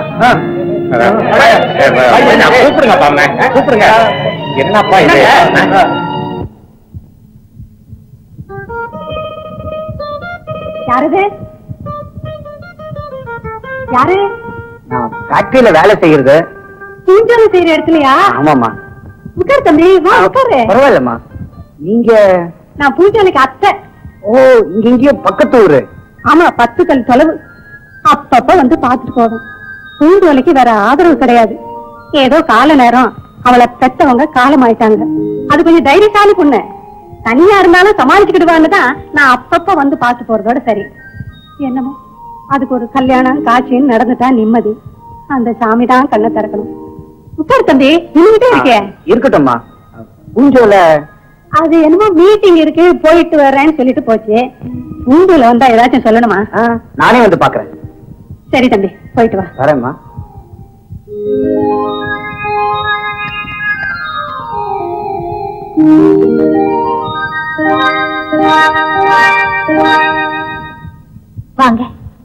கூப்பிடுங்க, கூப்பிடுங்க. என்னப்பா இது? யாரு? யாரு? நான் ஃபேக்டரியில வேலை செய்யறது. பூஞ்சோலை செய்யற இடத்துலயா? ஆமாமா. உட்காரு தம்பி, வா உட்காரு. பரவாயில்லம்மா. நீங்க? நான் பூஞ்சோலைக்கு அத்தை. ஓ, இங்க இங்கேயோ பக்கத்து ஊரு. ஆமா, 10 கல் தொலைவு. அப்பப்ப வந்து பாத்துட்டு போதும். பூஞ்சோலைக்கு வேற ஆதரவு கிடையாது. ஏதோ கால நேரம் அவளை பெத்தவங்க காலம் ஆயிட்டாங்க. அது கொஞ்சம் தைரியசாலி பொண்ணு. தனியா இருந்தாலும் சமாளிச்சுக்கிடுவான்னு தான் நான் அப்பப்ப வந்து பாத்து போறதோட சரி. என்னமோ அதுக்கு ஒரு கல்யாணம் காட்சின்னு நடந்துட்டா நிம்மதி. அந்த சாமி தான் கண்ணை திறக்கணும். உட்காரு தம்பி, நின்னுகிட்டே இருக்கே. இருக்கட்டும்மா. பூஞ்சோல அது என்னமோ மீட்டிங் இருக்கு, போயிட்டு வர்றேன்னு சொல்லிட்டு போச்சு. பூஞ்சோல வந்தா ஏதாச்சும் சொல்லணுமா? நானே வந்து பாக்குறேன். சரி தம்பி, போயிட்டு வா. வரேம்மா. வாங்க.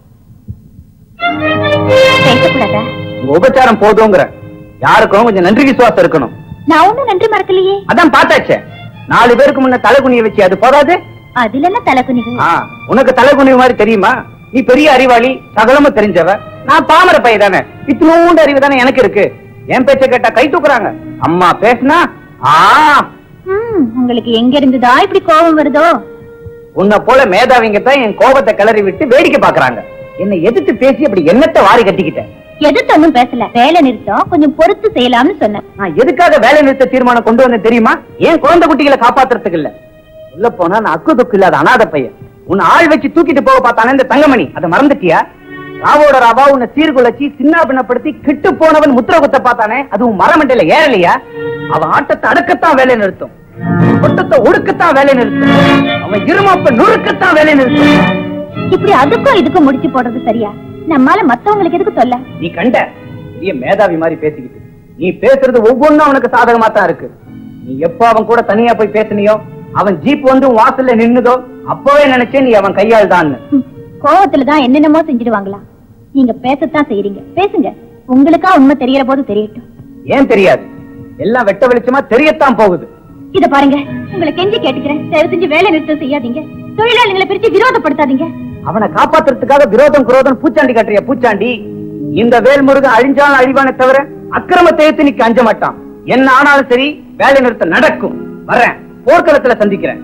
பேசக்கூடாதா? உபச்சாரம் போதுங்கிற. யாருக்கும் கொஞ்சம் நன்றி விசுவாசம் இருக்கணும். நான் ஒண்ணும் நன்றி மறக்கலையே. அதான் பார்த்தாச்சே. 4 பேருக்கு முன்ன தலைகுனிய வச்சு அது போதாது. அதுல என்ன தலைகுனிவு? உனக்கு தலைகுனிவு மாதிரி தெரியுமா? நீ பெரிய அறிவாளி, சகலமும் தெரிஞ்சவ. நான் பாமர பைய தானே. இத்தனோண்டு அறிவு தானே எனக்கு இருக்கு. என் பேச்ச கேட்டா கை தூக்குறாங்க. அம்மா பேசுனா உங்களுக்கு எங்க இருந்துதா இப்படி கோபம் வருதோ? உன்னை போல மேதாவிங்க தான் என் கோபத்தை கிளறி விட்டு வேடிக்கை பாக்குறாங்க. என்னை எதிர்த்து பேசி அப்படி என்னத்தை வாரி கட்டிக்கிட்டேன். எதிர்த்து ஒண்ணும் பேசல. வேலை நிறுத்தம் கொஞ்சம் பொறுத்து செய்யலாம்னு சொன்னேன். நான் எதுக்காக வேலை நிறுத்த தீர்மானம் கொண்டு வந்தேன் தெரியுமா? ஏன் குழந்தை குட்டிகளை காப்பாத்துறதுக்கு இல்ல. உள்ள போனா நான் அக்கு தொக்கு இல்லாத அனாதை பையன். உன்னை ஆள் வச்சு தூக்கிட்டு போக பார்த்தானே இந்த தங்கமணி, அதை மறந்துட்டியா? ராவோட ராவா உன்னை சீர்குலைச்சி சின்ன பின்னப்படுத்தி கிட்டு போனவன் முத்திர குத்த பார்த்தானே, அதுவும் மரமண்டையில ஏறலையா? அவன் ஆட்டத்தை அடக்கத்தான் வேலை நிறுத்தும், ஒட்டத்தை ஒடுக்கத்தான் வேலை நிறுத்தும், அவன் இருமாப்ப நுறுக்கத்தான் வேலை நிறுத்தும். இப்படி அதுக்கும் இதுக்கும் முடிச்சு போடுறது சரியா? நம்மால மத்தவங்களுக்கு எதுக்கு சொல்ல? நீ கண்ட பெரிய மேதாவி மாதிரி பேசிக்கிட்டு நீ பேசுறது ஒவ்வொன்னும் அவனுக்கு சாதகமா தான் இருக்கு. நீ எப்ப அவன் கூட தனியா போய் பேசினியோ, அவன் ஜீப் வந்து வாசல்ல நின்னுதோ, அப்பவே நினைச்சேன் நீ அவன் கையால் தான். கோவத்துலதான் என்னென்னமோ செஞ்சிடுவாங்களா? நீங்க பேசத்தான் செய்யறீங்க, பேசுங்க. உங்களுக்கா உண்மை தெரியற போது தெரியட்டும். ஏன் தெரியாது? எல்லாம் வெட்ட வெளிச்சமா தெரியத்தான் போகுது. இத பாருங்க, உங்களை கெஞ்சி கேட்டுக்கிறேன், தயவு செஞ்சு வேலை நிறுத்தம் செய்யாதீங்க. தொழிலாளிகளை பிரிச்சு விரோதப்படுத்தாதீங்க. அவனை காப்பாத்துறதுக்காக விரோதம் குரோதம் பூச்சாண்டி கட்டுறிய பூச்சாண்டி. இந்த வேல்முருகன் அழிஞ்சாலும் அழிவானே தவிர அக்கிரமத்தை ஏத்து நிக்க அஞ்ச மாட்டான். என்ன ஆனாலும் சரி, வேலை நிறுத்தம் நடக்கும். வர்றேன், போர்க்களத்துல சந்திக்கிறேன்.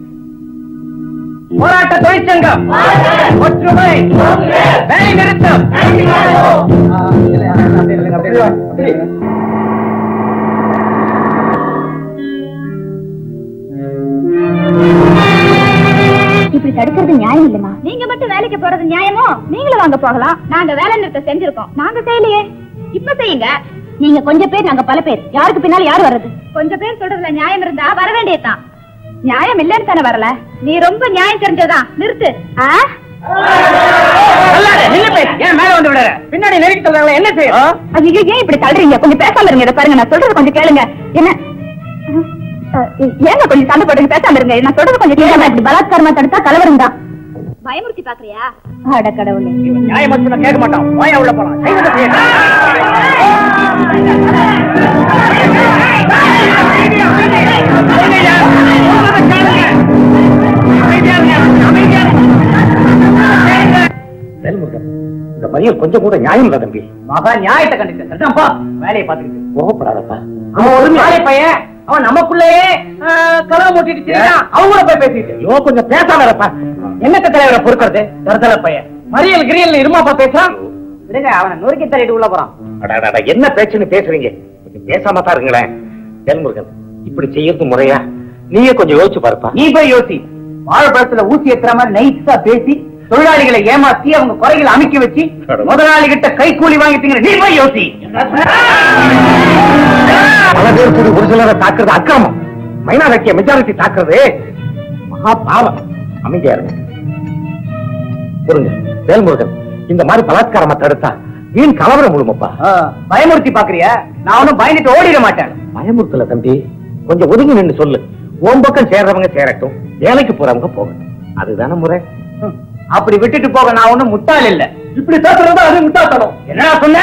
போராட்ட தொழிற்சங்கம் ஒற்றுமை, வேலை நிறுத்தம். இப்படி தடுக்கிறது நியாயம் இல்லமா? நீங்க மட்டும் வேலைக்கு போறது நியாயமோ? நீங்களும் வாங்க போகலாம். நாங்க வேலை நிறுத்தம் செஞ்சிருக்கோம். நாங்க செய்யலையே, இப்ப செய்யுங்க. நீங்க கொஞ்சம் பேர், நாங்க பல பேர். யாருக்கு பின்னால யார் வர்றது? கொஞ்சம் பேர் சொல்றதுல நியாயம் இருந்தா வர வேண்டியதுதான். நியாயம் இல்லன்னு தானே வரல? நீ ரொம்ப நியாயம் தெரிஞ்சதான். நிறுத்து. ஏன் மேல வந்து விடுற? பின்னாடி நெருக்கி சொல்றாங்களா, என்ன செய்யும்? ஐயோ, ஏன் இப்படி தள்ளுறீங்க? கொஞ்சம் பேசாம இருங்க. இதை பாருங்க, நான் சொல்றது கொஞ்சம் கேளுங்க. என்ன ஏங்க கொஞ்சம் சண்டை போடுங்க? பேசாம இருங்க, நான் சொல்றது கொஞ்சம் கேளுங்க. இப்படி பலாத்காரமா தடுத்தா கலவரம் தான். பயமுறுத்தி பாக்குறியா? அட கடவுளே, நியாயமா சொன்னா கேட்க மாட்டான். வாயா உள்ள போலாம். இந்த மறியல் கொஞ்சம் கூட நியாயம் இல்ல தம்பி. மகா நியாயத்தை கண்டிப்பா வேலையை பாத்துக்கிட்டு கோபப்படாதப்பா. அவன் ஒரு நியாய பையன். அவன் நமக்குள்ளேயே கலவை மூட்டிட்டு அவங்கள போய் பேசிட்டு. ஐயோ, கொஞ்சம் பேசாம இருப்பா. என்னத்த தலைவரை பொறுக்கிறது? தரதல பையன் மறியல் கிரியல் இருமாப்பா பேசுறான். விடுங்க, அவனை நொறுக்கி தள்ளிட்டு உள்ள போறான். என்ன பேச்சுன்னு பேசுறீங்க? கொஞ்சம் பேசாம தான் இருங்களேன். வேல்முருகன், இப்படி செய்யறது முறையா? நீயே கொஞ்சம் யோசிச்சு பாருப்பா. நீ போய் யோசி. வாழைப்பழத்துல ஊசி ஏத்துற மாதிரி நைஸா பேசி தொழிலாளிகளை ஏமாத்தி அவங்க குறைகளை அமைக்க வச்சு முதலாளி கிட்ட கை கூலி வாங்கிட்டீங்க. நீ போய் யோசி. பல பேருக்கு ஒரு சிலரை தாக்குறது அக்கிரமம். மைனாரிட்டிய மெஜாரிட்டி தாக்குறது மகா பாவம். அமைதியா இருங்க. புரிஞ்சு வேல்முருகன், இந்த மாதிரி பலாத்காரமா தடுத்தா வீண் கலவரம் முழுமப்பா. பயமுறுத்தி பாக்குறியா? நான் ஒன்னும் பயந்துட்டு ஓடிட மாட்டேன். பயமுறுத்தல தம்பி, கொஞ்சம் ஒதுங்கி நின்று சொல்லு. உன் பக்கம் சேர்றவங்க சேரட்டும், வேலைக்கு போறவங்க போகட்டும். அதுதானே முறை. அப்படி விட்டுட்டு போக நான் ஒண்ணும் முட்டாள் இல்ல. இப்படி பேசுறது அது முட்டாள்தனம். என்னடா சொன்ன?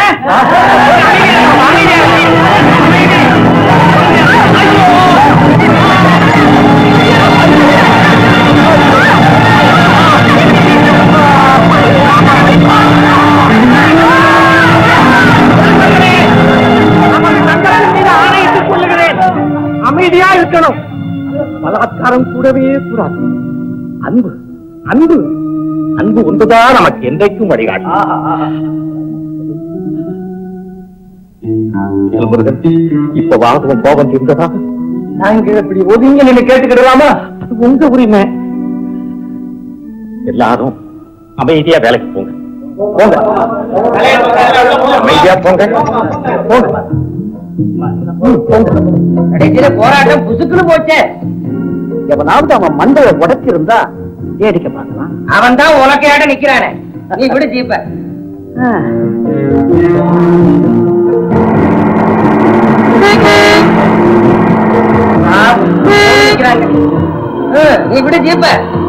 அமைதியா இருக்கணும். பலாத்காரம் கூடவே கூடாது. அன்பு அன்பு அன்பு ஒன்றுதான் நமக்கு என்றைக்கும் வழிகாட்டும். இப்ப வாதம் கோபம் தீர்ந்ததா? நாங்க இப்படி ஒதுங்கி நின்று கேட்டுக்கிடலாமா? அது உங்க உரிமை. எல்லாரும் அமைதியா வேலைக்கு போங்க. போங்க, அமைதியா போங்க. போங்க. கடைசியில போராட்டம் புசுக்குன்னு போச்சே. எவனாவது அவன் மண்டையை உடைச்சிருந்தா வேடிக்கை பார்க்கலாம். அவன் தான் உனக்கையாட நிக்கிறானே. நீ விடு ஜீப்ப. நீ விடு ஜீப்ப.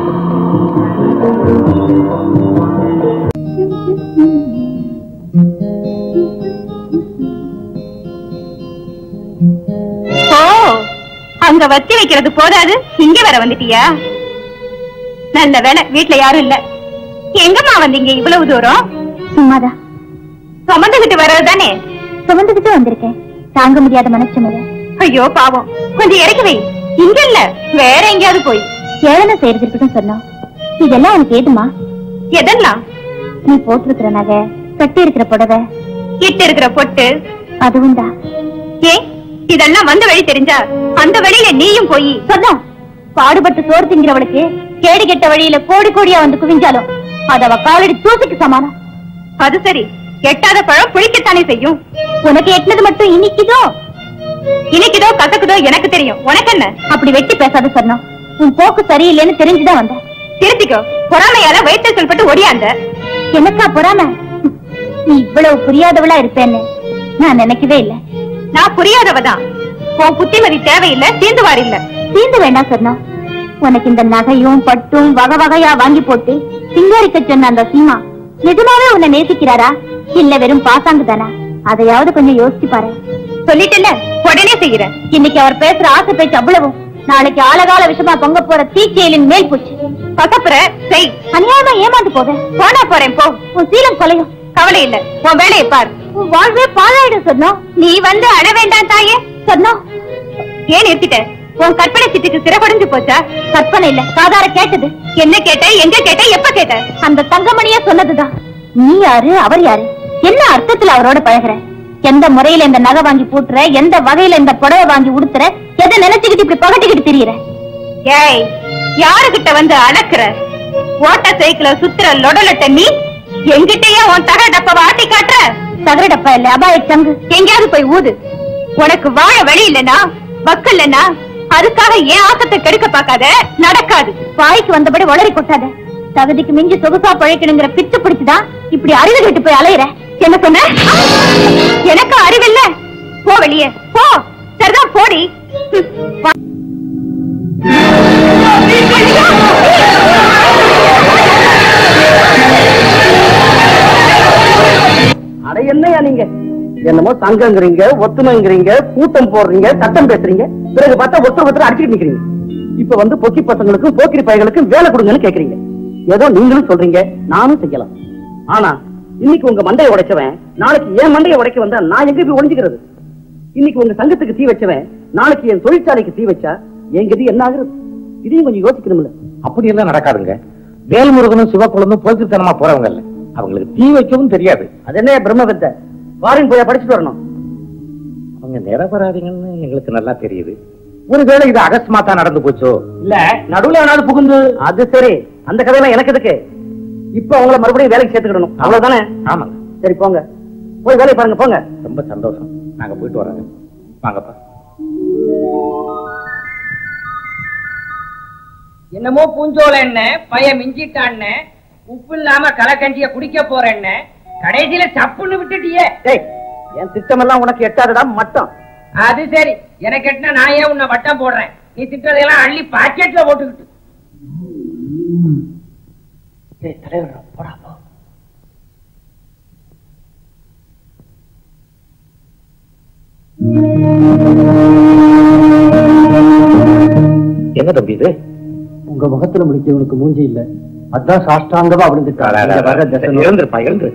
அங்க வத்தி வைக்கிறது போதாது, இங்க வர வந்துட்டியா? நல்ல வேலை, வீட்டுல யாரும் இல்ல. எங்கம்மா வந்தீங்க இவ்வளவு தூரம்? சும்மாதான். சுமந்துகிட்டு வர்றதுதானே? சுமந்துகிட்டு வந்திருக்கேன். தாங்க முடியாத மனசுமல. ஐயோ பாவம், கொஞ்சம் இறக்கி வை. இங்க இல்ல, வேற எங்கேயாவது போய் ஏழனை செய்யறதுக்கு சொன்னோம். இதெல்லாம் உனக்கு ஏதுமா? எதெல்லாம்? நீ போட்டிருக்கிற நகை, கட்டி இருக்கிற புடவை, இட்டு இருக்கிற பொட்டு, அதுவும் தான். ஏன் இதெல்லாம் வந்த வழி தெரிஞ்சா அந்த வழியில நீயும் போய் சொன்ன. பாடுபட்டு சோறு திங்கிறவளுக்கு கேடு கெட்ட வழியில கோடி கோடியா வந்து குவிஞ்சாலும் அது அவ காலடி தூசிக்கு சமானம். அது சரி, எட்டாத பழம் புளிக்கத்தானே செய்யும். உனக்கு எட்டினது மட்டும் இனிக்குதோ கசக்குதோ எனக்கு தெரியும். உனக்கு என்ன? அப்படி வெட்டி பேசாத சொன்னோம். உன் போக்கு சரியில்லைன்னு தெரிஞ்சுதான் வந்த. திருத்திக்கோ. பொறாமையால வயிற்று சொல்பட்டு ஒடியாந்த. எனக்கா பொறாம? நீ இவ்வளவு புரியாதவளா இருப்பேன்னு நான் நினைக்கவே இல்லை. நான் புரியாதவதான். உன் புத்திமதி தேவையில்லை, தீந்துவார் இல்ல. தீந்து வேண்டாம் சொன்னோம். உனக்கு இந்த நகையும் பட்டும் வகை வகையா வாங்கி போட்டு சிங்காரிக்க சொன்ன அந்த சீமா நிஜமாவே உன்னை நேசிக்கிறாரா இல்ல வெறும் பாசாங்கு தானா? அதையாவது கொஞ்சம் யோசிச்சு பாரு. சொல்லிட்டல, உடனே செய்கிறேன். இன்னைக்கு அவர் பேசுற ஆசை பேச்சு அவ்வளவும் நாளைக்கு ஆழகால விஷமா பொங்க போற தீச்செயலின் மேல் பூச்சி பக்கப்புற செய் அநியாயமா ஏமாந்து போக போனா போறேன் போ. உன் சீலம் கொலையும் கவலை இல்ல, உன் வேலையை பார். உன் வாழ்வே பாழாயிடும் சொன்னோம். நீ வந்து அழ வேண்டாம் தாயே சொன்னோம். ஏன் நிறுத்திட்ட? உன் கற்பனை சிட்டுக்கு சிறகுடைஞ்சு போச்சா? கற்பனை இல்ல, சாதார கேட்டது. என்ன கேட்ட, எங்க கேட்ட, எப்ப கேட்ட? அந்த தங்கமணியா சொன்னதுதான். நீ யாரு, அவர் யாரு, என்ன அர்த்தத்துல அவரோட பழகுற? எந்த முறையில இந்த நகை வாங்கி பூட்டுற, எந்த வகையில இந்த புடவை வாங்கி உடுத்துற, எதை நினைச்சுக்கிட்டு இப்படி பகட்டிக்கிட்டு திரியற? ஏய், யாருகிட்ட வந்து அளக்குற? ஓட்ட சைக்கிள சுத்துற லொடலட்ட நீ எங்கிட்டயே உன் தகர டப்பாவை ஆட்டி காட்டுற? தகர டப்பா இல்ல, அபாய சங்கு. எங்கேயாவது போய் ஊது. உனக்கு வாழ வழி இல்லனா, வக்கல்லனா, அதுக்காக ஏன் ஆசத்தை கெடுக்க பாக்காத. நடக்காது. வாய்க்கு வந்தபடி வளரி கொட்டாத. தகுதிக்கு மிஞ்சி சொகுசா பழைக்கணுங்கிற பித்து பிடிச்சுதான் இப்படி அறிவு கெட்டு போய் அலையிற. என்ன சொன்ன? எனக்கு அறிவில்ல. போ வெளியே போ. சரிதான், போடி. அட என்னையா நீங்க என்னமோ சங்கங்கிறீங்க, ஒத்துமைங்கிறீங்க, கூட்டம் போடுறீங்க, சட்டம் பேசுறீங்க, பிறகு பார்த்தா ஒருத்தர் அடிச்சுட்டு நிக்கிறீங்க. இப்ப வந்து பொக்கி பசங்களுக்கும் போக்கிரி பையர்களுக்கும் வேலை கொடுங்கன்னு கேக்குறீங்க. ஏதோ நீங்களும் சொல்றீங்க, நானும் செய்யலாம். ஆனா இன்னைக்கு உங்க மண்டையை உடைச்சவன் நாளைக்கு என் மண்டையை உடைக்க வந்தா நான் எங்க போய் ஒழிஞ்சுக்கிறது? இன்னைக்கு உங்க சங்கத்துக்கு தீ வச்சவன் நாளைக்கு என் தொழிற்சாலைக்கு தீ வச்சா என் கதி என்ன ஆகுறது? இதையும் கொஞ்சம் யோசிக்கணும்ல. அப்படி எல்லாம் நடக்காதுங்க. வேல்முருகனும் சிவக்குழந்தும் போக்கித்தனமா போறவங்க இல்ல, அவங்களுக்கு தீ வைக்கவும் தெரியாது. அது என்ன பிரம்ம வித்தை? ஃபாரின் போய் படிச்சுட்டு வரணும். அவங்க நிரபராதிங்கன்னு எங்களுக்கு நல்லா தெரியுது. ஒருவேளை இது அகஸ்மாத்தா நடந்து போச்சோ, இல்ல நடுவுல ஏதாவது புகுந்து. அது சரி, அந்த கதையெல்லாம் எனக்கு எதுக்கு? இப்ப அவங்கள மறுபடியும் வேலைக்கு சேர்த்துக்கிடணும், அவ்வளவுதானே? ஆமாங்க. சரி போங்க, போய் வேலையை பாருங்க, போங்க. ரொம்ப சந்தோஷம், நாங்க போயிட்டு வரோங்க. வாங்கப்பா. என்னமோ பூஞ்சோல என்ன பைய மிஞ்சிட்டான், உப்பு இல்லாம கலக்கஞ்சிய குடிக்க போறேன், கடைசியில சப்புன்னு விட்டுட்டியே. என் திட்டம் எல்லாம் உனக்கு எட்டாதடா மட்டம். அது சரி, எனக்கு எட்டினா நான் ஏன் உன்னை வட்டம் போடுறேன்? நீ திட்டதையெல்லாம் அள்ளி பாக்கெட்ல போட்டுக்கிட்டு. என்ன தம்பி இது? உங்க முகத்துல முடிச்சவனுக்கு மூஞ்சி இல்ல, அதான் சாஷ்டாங்கமா விழுந்துட்டான். எழுந்திருப்பா, எழுந்து.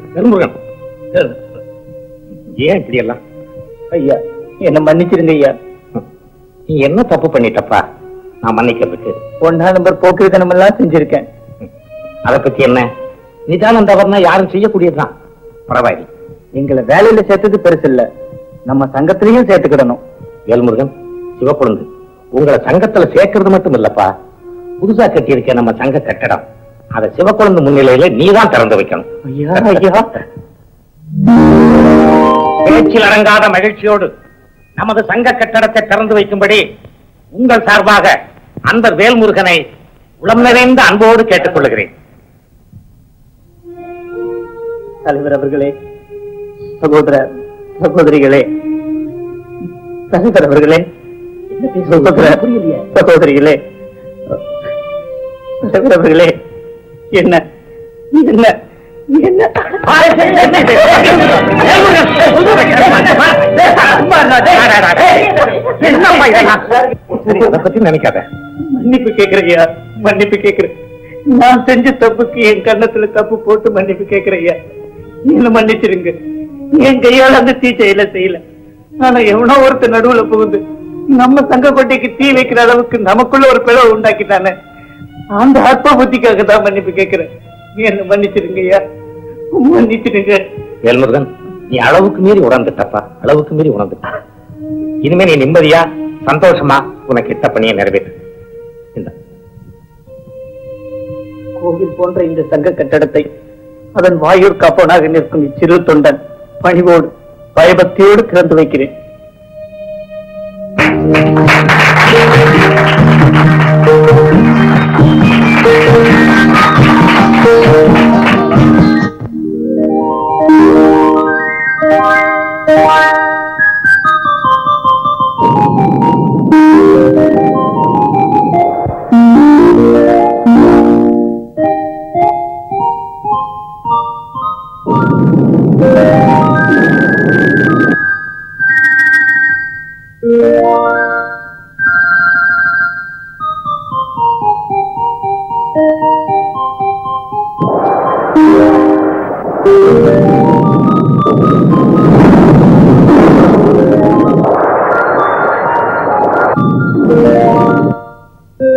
ஏன் இப்படி எல்லாம்? ஐயா என்ன மன்னிச்சிருங்க ஐயா. நீ என்ன தப்பு பண்ணிட்டப்பா? நான் மன்னிக்கிறதுக்கு 1 நம்பர் போக்கிரித்தனம் எல்லாம் செஞ்சிருக்கேன். அதை பத்தி என்ன? நிதானம் தவறுனா யாரும் செய்யக்கூடியதுதான். பரவாயில்லை, எங்களை வேலையில சேர்த்தது பெருசு இல்ல, நம்ம சங்கத்திலையும் சேர்த்துக்கிடணும். வேல்முருகன், சிவக்குழந்து, உங்களை சங்கத்துல சேர்க்கறது மட்டும் இல்லப்பா, புதுசா கட்டி இருக்க நம்ம சங்க கட்டடம், அதை சிவக்குழந்து முன்னிலையில நீதான் திறந்து வைக்கணும். ஐயா ஐயா. பேச்சில் அடங்காத மகிழ்ச்சியோடு நமது சங்க கட்டடத்தை திறந்து வைக்கும்படி உங்கள் சார்பாக அந்த வேல்முருகனை உளம் நிறைந்த அன்போடு கேட்டுக் கொள்கிறேன். தலைவர் அவர்களே, சகோதர சகோதரிகளே, தலைவர் அவர்களே, சகோதரிகளே, தலைவர் அவர்களே, என்ன என்ன என்ன அதை பத்தி நினைக்காத. மன்னிப்பு கேக்குறையா, மன்னிப்பு கேக்குறேன். நான் செஞ்ச தப்புக்கு என் கண்ணத்துல தப்பு போட்டு மன்னிப்பு கேக்குறையா. என்ன மன்னிச்சிருங்க. என் கையால அந்த தீ செய்யல. ஆனா எவனோ ஒருத்தர் நடுவுல புகுந்து நம்ம சங்க கோட்டைக்கு தீ வைக்கிற அளவுக்கு நமக்குள்ள ஒரு பிளவு உண்டாக்கிட்டானே, அந்த அற்ப புத்திக்காக தான் மன்னிப்பு கேக்குறேன். என்ன மன்னிச்சிருங்க ஐயா, மன்னிச்சிருங்க. வேல்முருகன், நீ அளவுக்கு மீறி உணர்ந்துட்டப்பா, அளவுக்கு மீறி உணர்ந்துட்ட. இனிமே நீ நிம்மதியா சந்தோஷமா உனக்கு இட்ட பணியை நிறைவேற்று. கோவில் போன்ற இந்த சங்க கட்டடத்தை அதன் வாயூர் காப்பவனாக நிற்கும் இச்சிறு தொண்டன் பணிவோடு பயபக்தியோடு திறந்து வைக்கிறேன்.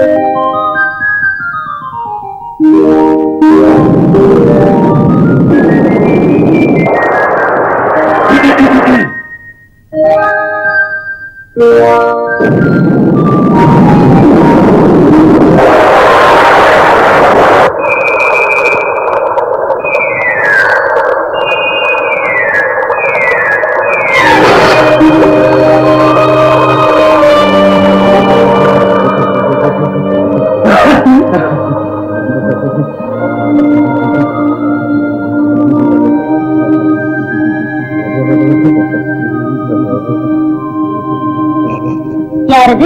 யாரது?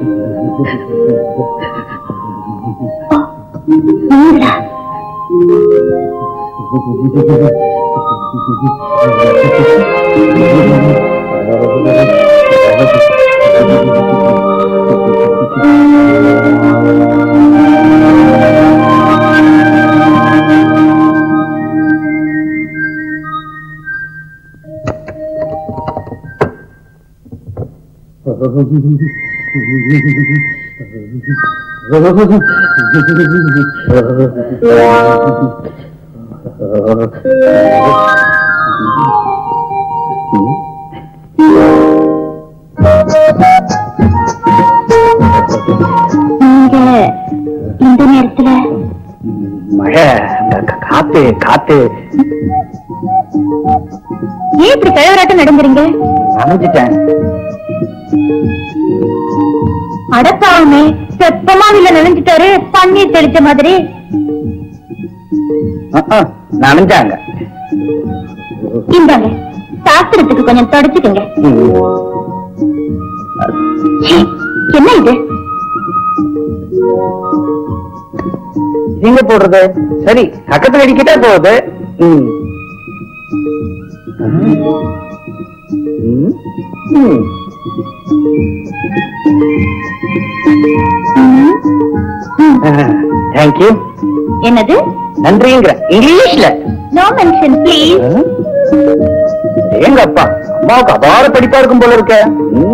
இந்த நேரத்துல மழை, காத்து காத்து. ஏன் இப்படி கழவராட்டம் நடந்துறீங்க? நனைஞ்சிட்டேன். அடப்பாவுமே செப்பமாவில நனைஞ்சிட்டாரு, தண்ணீர் தெளிச்ச மாதிரி. நனைஞ்சாங்க. இந்தாங்க, சாஸ்திரத்துக்கு கொஞ்சம் தொடச்சுக்குங்க. என்ன இது? எங்க போடுறது? சரி, பக்கத்துல அடிக்கிட்டே போகுது. தேங்க்யூ. என்னது? நன்றிங்கிற இங்கிலீஷ்ல. No mention please. எங்க அப்பா அம்மாவுக்கு அபார படிப்பா இருக்கும் போல இருக்க.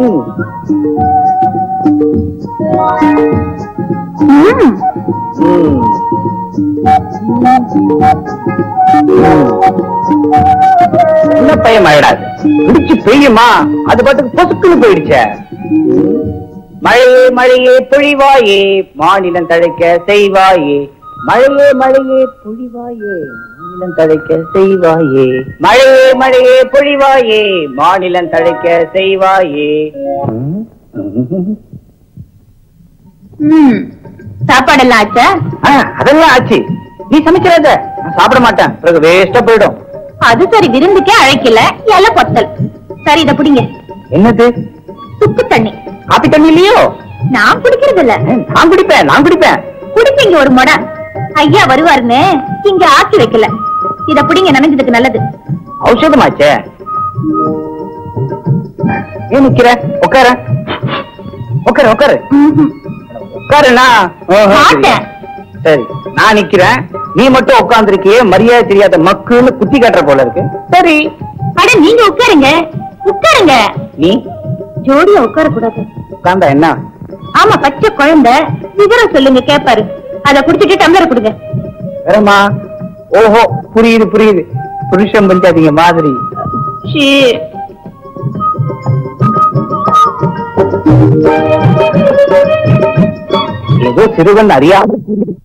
என்ன பையன் ஆயிடாது, பிடிச்சு பெய்யுமா அது பாட்டுக்கு பொசுக்குன்னு போயிடுச்ச. மழையே மழையே பொழிவாயே, மாநிலம் தழைக்க செய்வாயே. மழையே மழையே பொழிவாயே, மாநிலம் தழைக்க செய்வாயே. மழையே மழையே பொழிவாயே, மாநிலம் தழைக்க செய்வாயே. சாப்பாடெல்லாம் ஆச்சா? அதெல்லாம் ஆச்சு. நீ சமைக்கிறத நான் சாப்பிட மாட்டேன், பிறகு வேஸ்டா போயிடும். அது சரி, விருந்துக்கே அழைக்கல, எல்லாம் பொத்தல். சரி, இத புடிங்க. என்னது? சுக்கு தண்ணி. காப்பி தண்ணி இல்லையோ? நான் குடிக்கிறது இல்ல. நான் குடிப்பேன். குடிப்பீங்க ஒரு மொடா. ஐயா வருவாருன்னு இங்க ஆக்கி வைக்கல. இத புடிங்க, நனைஞ்சதுக்கு நல்லது. ஔஷதமாச்சே. ஏன் நிக்கிற? உட்கார உட்காரு உட்காரு உட்காருண்ணா. மாட்டேன். சரி, நான் நிக்கிறேன், நீ மட்டும் உட்கார்ந்துருக்கியே. மரியாதை தெரியாத மக்குன்னு குத்தி காட்டுற போல இருக்கு. சரி, அட நீங்க உட்காருங்க, உட்காருங்க. நீ ஜோடியா உட்கார கூடாது. உட்கார்ந்தா என்ன? ஆமா, பச்சை குழந்தை. விவரம் சொல்லுங்க கேப்பாரு. அத குடிச்சிட்டு டம்ளர் கொடுங்க. வேறமா? ஓஹோ, புரியுது புரியுது. புருஷன் பஞ்சாதிங்க மாதிரி. ஏதோ சிறுவன் அறியாத